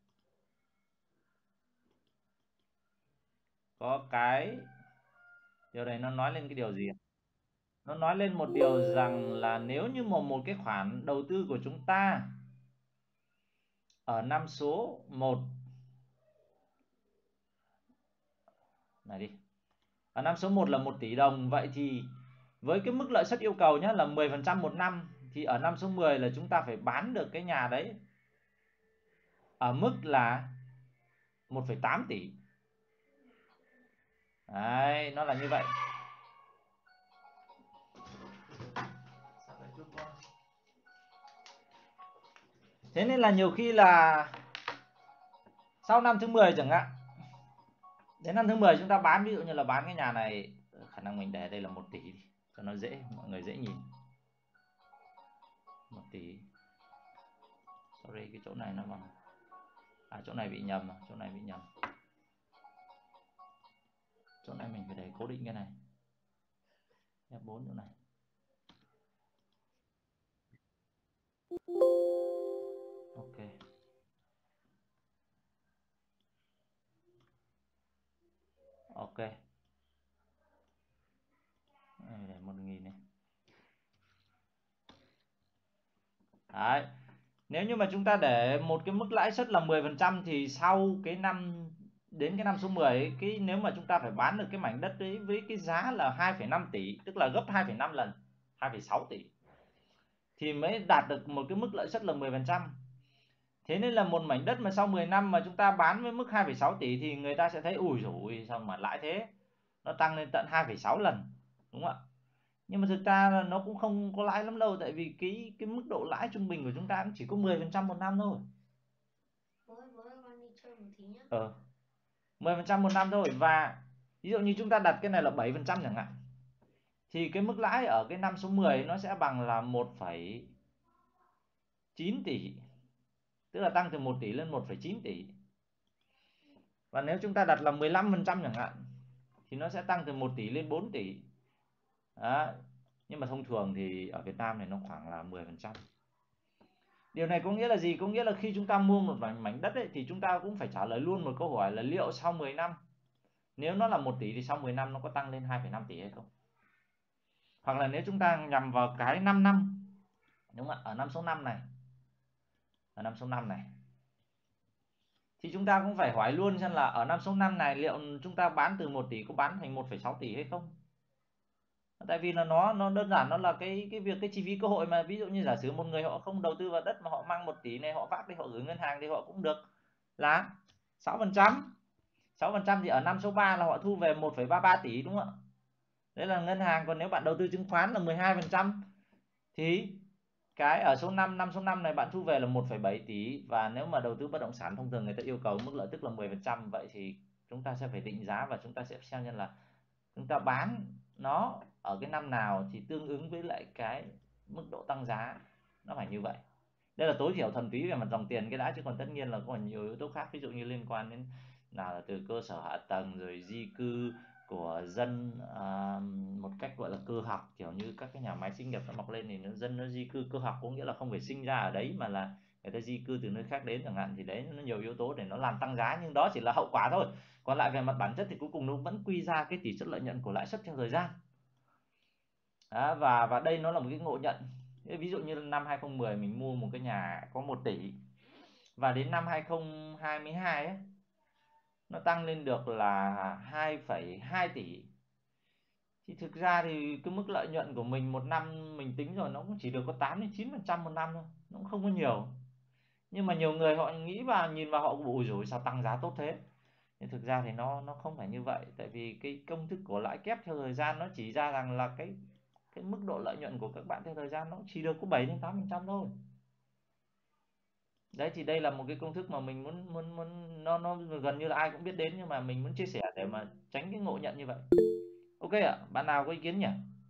Có cái điều này nó nói lên cái điều gì? Nó nói lên một điều rằng là nếu như một cái khoản đầu tư của chúng ta ở năm số 1 này đi, ở năm số 1 là 1 tỷ đồng, vậy thì với cái mức lợi suất yêu cầu nhé là 10% một năm, thì ở năm số 10 là chúng ta phải bán được cái nhà đấy ở mức là 1,8 tỷ. Đấy, nó là như vậy. Thế nên là nhiều khi là sau năm thứ 10 chẳng hạn, đến năm thứ 10 chúng ta bán, ví dụ như là bán cái nhà này, khả năng mình để đây là 1 tỷ đi, cho nó dễ, mọi người dễ nhìn. 1 tỷ. Sorry, cái chỗ này nó bằng, chỗ này bị nhầm, chỗ này bị nhầm. Chỗ này mình phải để cố định cái này. F4 chỗ này. Ok. Ok. Để 1.000 này. Đấy. Nếu như mà chúng ta để một cái mức lãi suất là 10% thì sau cái năm, đến cái năm số 10 ấy, cái nếu mà chúng ta phải bán được cái mảnh đất đấy với cái giá là 2,5 tỷ, tức là gấp 2,5 lần, 2,6 tỷ thì mới đạt được một cái mức lãi suất là 10%. Thế nên là một mảnh đất mà sau 10 năm mà chúng ta bán với mức 2,6 tỷ thì người ta sẽ thấy ui dồi sao mà lãi thế, nó tăng lên tận 2,6 lần, đúng không ạ? Nhưng mà thực ra là nó cũng không có lãi lắm đâu, tại vì cái mức độ lãi trung bình của chúng ta cũng chỉ có 10% một năm thôi. 10% một năm thôi. Và ví dụ như chúng ta đặt cái này là 7% chẳng hạn, thì cái mức lãi ở cái năm số 10 nó sẽ bằng là 1,9 tỷ, tức là tăng từ 1 tỷ lên 1,9 tỷ. Và nếu chúng ta đặt là 15% chẳng hạn thì nó sẽ tăng từ 1 tỷ lên 4 tỷ. Đó. Nhưng mà thông thường thì ở Việt Nam này nó khoảng là 10%. Điều này có nghĩa là gì? Có nghĩa là khi chúng ta mua một mảnh đất ấy, thì chúng ta cũng phải trả lời luôn một câu hỏi là liệu sau 10 năm, nếu nó là 1 tỷ thì sau 10 năm nó có tăng lên 2,5 tỷ hay không? Hoặc là nếu chúng ta nhằm vào cái 5 năm, đúng không ạ? Ở năm số 5 này, ở năm số 5 này thì chúng ta cũng phải hỏi luôn xem là ở năm số 5 này liệu chúng ta bán từ 1 tỷ có bán thành 1,6 tỷ hay không? Tại vì là nó đơn giản, nó là cái việc, cái chi phí cơ hội mà. Ví dụ như giả sử một người họ không đầu tư vào đất mà họ mang 1 tỷ này họ vác đi họ gửi ngân hàng thì họ cũng được là 6%. 6% thì ở năm số 3 là họ thu về 1,33 tỷ, đúng không ạ? Đấy là ngân hàng. Còn nếu bạn đầu tư chứng khoán là 12% thì cái ở số 5, năm số 5 này bạn thu về là 1,7 tỷ. Và nếu mà đầu tư bất động sản thông thường người ta yêu cầu mức lợi tức là 10%, vậy thì chúng ta sẽ phải định giá và chúng ta sẽ xem nhân là chúng ta bán nó ở cái năm nào thì tương ứng với lại cái mức độ tăng giá, nó phải như vậy. Đây là tối thiểu thuần túy về mặt dòng tiền cái đã, chứ còn tất nhiên là còn nhiều yếu tố khác, ví dụ như liên quan đến nào là từ cơ sở hạ tầng, rồi di cư của dân, một cách gọi là cơ học, kiểu như các cái nhà máy sinh nghiệp nó mọc lên thì dân nó di cư cơ học, có nghĩa là không phải sinh ra ở đấy mà là người ta di cư từ nơi khác đến chẳng hạn, thì đấy nó nhiều yếu tố để nó làm tăng giá, nhưng đó chỉ là hậu quả thôi. Còn lại về mặt bản chất thì cuối cùng nó vẫn quy ra cái tỷ suất lợi nhuận của lãi suất theo thời gian. Đó, và đây nó là một cái ngộ nhận. Ví dụ như năm 2010 mình mua một cái nhà có 1 tỷ và đến năm 2022 ấy, nó tăng lên được là 2,2 tỷ. Thì thực ra thì cái mức lợi nhuận của mình một năm mình tính rồi nó cũng chỉ được có 8 đến 9% một năm thôi, nó cũng không có nhiều. Nhưng mà nhiều người họ nghĩ và nhìn vào họ ui rồi sao tăng giá tốt thế. Nhưng thực ra thì nó không phải như vậy, tại vì cái công thức của lãi kép theo thời gian nó chỉ ra rằng là cái mức độ lợi nhuận của các bạn theo thời gian nó chỉ được có 7 đến 8% thôi. Đấy thì đây là một cái công thức mà mình muốn nó gần như là ai cũng biết đến, nhưng mà mình muốn chia sẻ để mà tránh cái ngộ nhận như vậy. Ok ạ, bạn nào có ý kiến nhỉ?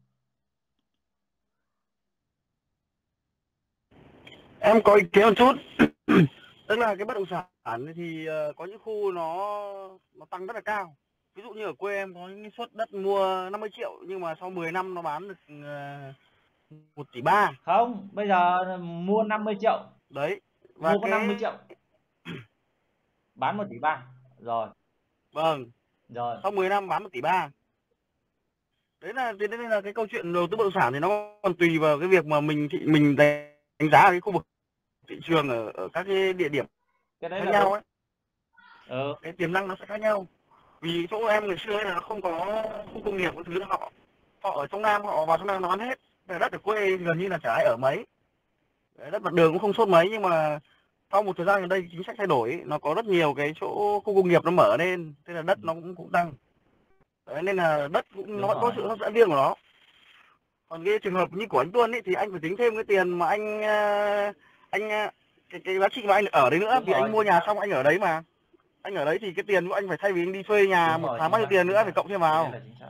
Em có ý kiến một chút. Tức là cái bất động sản thì có những khu nó tăng rất là cao. Ví dụ như ở quê em có những suất đất mua 50 triệu nhưng mà sau 10 năm nó bán được 1,3 tỷ. Không, bây giờ mua 50 triệu. Đấy. Và mua có 50 triệu. Bán 1,3 tỷ. Rồi. Vâng. Rồi. Sau 10 năm bán 1,3 tỷ. Đấy là cái câu chuyện đầu tư bất động sản thì nó còn tùy vào cái việc mà mình đánh giá cái khu vực thị trường ở các cái địa điểm cái đấy khác là nhau ấy. Cái tiềm năng nó sẽ khác nhau. Vì chỗ em ngày xưa ấy là nó không có khu công nghiệp, cái thứ là họ ở trong Nam, họ vào trong Nam nó ăn hết. Đất ở quê gần như là chả ai ở mấy. Đất mặt đường cũng không sốt mấy, nhưng mà sau một thời gian gần đây chính sách thay đổi, nó có rất nhiều cái chỗ khu công nghiệp nó mở lên, thế là đất nó cũng tăng. Đấy, nên là đất cũng nó vẫn có sự hấp dẫn riêng của nó. Còn cái trường hợp như của anh Tuân ấy thì anh phải tính thêm cái tiền mà cái giá trị mà anh ở đấy nữa. Đúng Vì rồi. anh mua nhà xong anh ở đấy mà. Anh ở đấy thì cái tiền của anh phải thay vì anh đi thuê nhà Đúng một rồi, tháng chính bao nhiêu xác, tiền chính nữa xác. phải cộng thêm Cái vào. đấy là chính xác.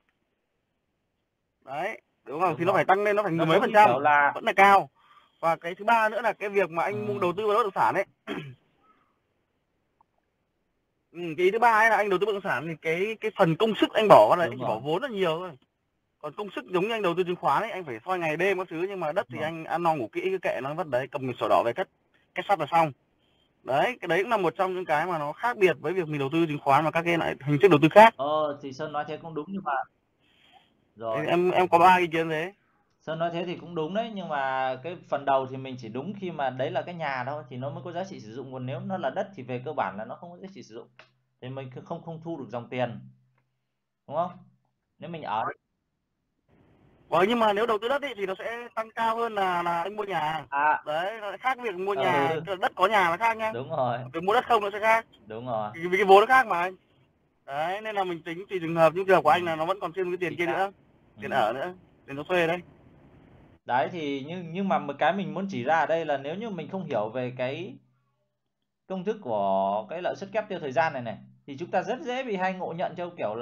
Đấy, đúng không? Đúng Thì nó rồi. phải tăng lên, nó phải Nó mười mấy giống phần như trăm, kiểu là vẫn là cao. Và cái thứ ba nữa là cái việc mà anh mua đầu tư vào bất động sản ấy. Cái ý thứ ba ấy là anh đầu tư bất động sản thì cái phần công sức anh bỏ vào đấy, đúng anh chỉ rồi. bỏ vốn là nhiều thôi. Còn công sức giống như anh đầu tư chứng khoán ấy, anh phải soi ngày đêm các thứ, nhưng mà đất thì anh ăn no ngủ kỹ, cứ kệ nó vất đấy, cầm sổ đỏ về cất kết sắt là xong. Đấy, cái đấy cũng là một trong những cái mà nó khác biệt với việc mình đầu tư chứng khoán và các cái lại hình thức đầu tư khác. Thì Sơn nói thế cũng đúng, nhưng mà rồi Em có 3 ý kiến thế. Sơn nói thế thì cũng đúng đấy, nhưng mà cái phần đầu thì mình chỉ đúng khi mà đấy là cái nhà thôi thì nó mới có giá trị sử dụng, còn nếu nó là đất thì về cơ bản là nó không có giá trị sử dụng, thì mình không thu được dòng tiền, đúng không? Nếu mình ở Nhưng mà nếu đầu tư đất thì nó sẽ tăng cao hơn là anh mua nhà. Đấy, nó khác việc mua nhà, đất có nhà là khác nhá. Đúng rồi. Việc mua đất không nó sẽ khác. Đúng rồi. Vì cái vốn nó khác mà anh. Đấy, nên là mình tính tùy trường hợp, nhưng trường hợp của anh là nó vẫn còn thêm cái tiền kia nữa, tiền ở nữa, tiền cho thuê đấy. Đấy thì nhưng mà một cái mình muốn chỉ ra ở đây là nếu như mình không hiểu về cái công thức của cái lợi suất kép theo thời gian này thì chúng ta rất dễ bị hay ngộ nhận theo kiểu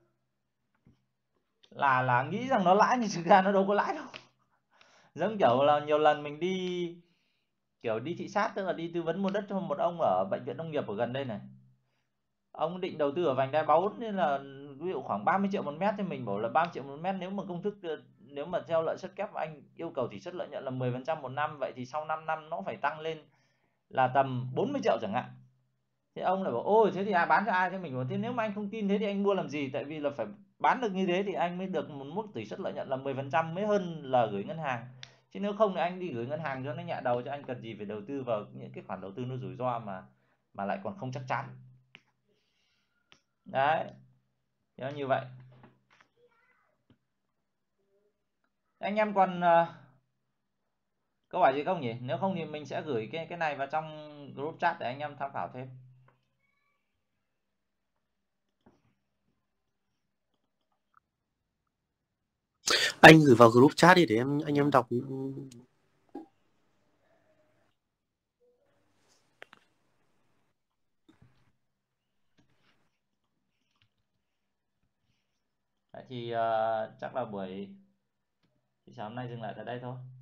là nghĩ rằng nó lãi, nhưng thực ra nó đâu có lãi đâu. Giống kiểu là nhiều lần mình đi thị sát, tức là đi tư vấn mua đất cho một ông ở bệnh viện nông nghiệp ở gần đây này. Ông định đầu tư ở vành đai 4 nên là ví dụ khoảng 30 triệu một mét, thì mình bảo là 30 triệu một mét nếu mà công thức, nếu mà theo lợi suất kép mà anh yêu cầu tỷ suất lợi nhuận là 10% một năm, vậy thì sau 5 năm nó phải tăng lên là tầm 40 triệu chẳng hạn. Thế ông lại bảo ôi thế thì ai bán cho ai? Thế mình bảo thế nếu mà anh không tin thế thì anh mua làm gì? Tại vì là phải bán được như thế thì anh mới được một mức tỷ suất lợi nhuận là 10% mới hơn là gửi ngân hàng. Chứ nếu không thì anh đi gửi ngân hàng cho nó nhẹ đầu, cho anh cần gì phải đầu tư vào những cái khoản đầu tư nó rủi ro mà lại còn không chắc chắn. Đấy, nó như vậy. Anh em còn câu hỏi gì không nhỉ? Nếu không thì mình sẽ gửi cái này vào trong group chat để anh em tham khảo thêm. Anh gửi vào group chat đi để anh em đọc. Đấy thì chắc là buổi sáng hôm nay dừng lại tại đây thôi.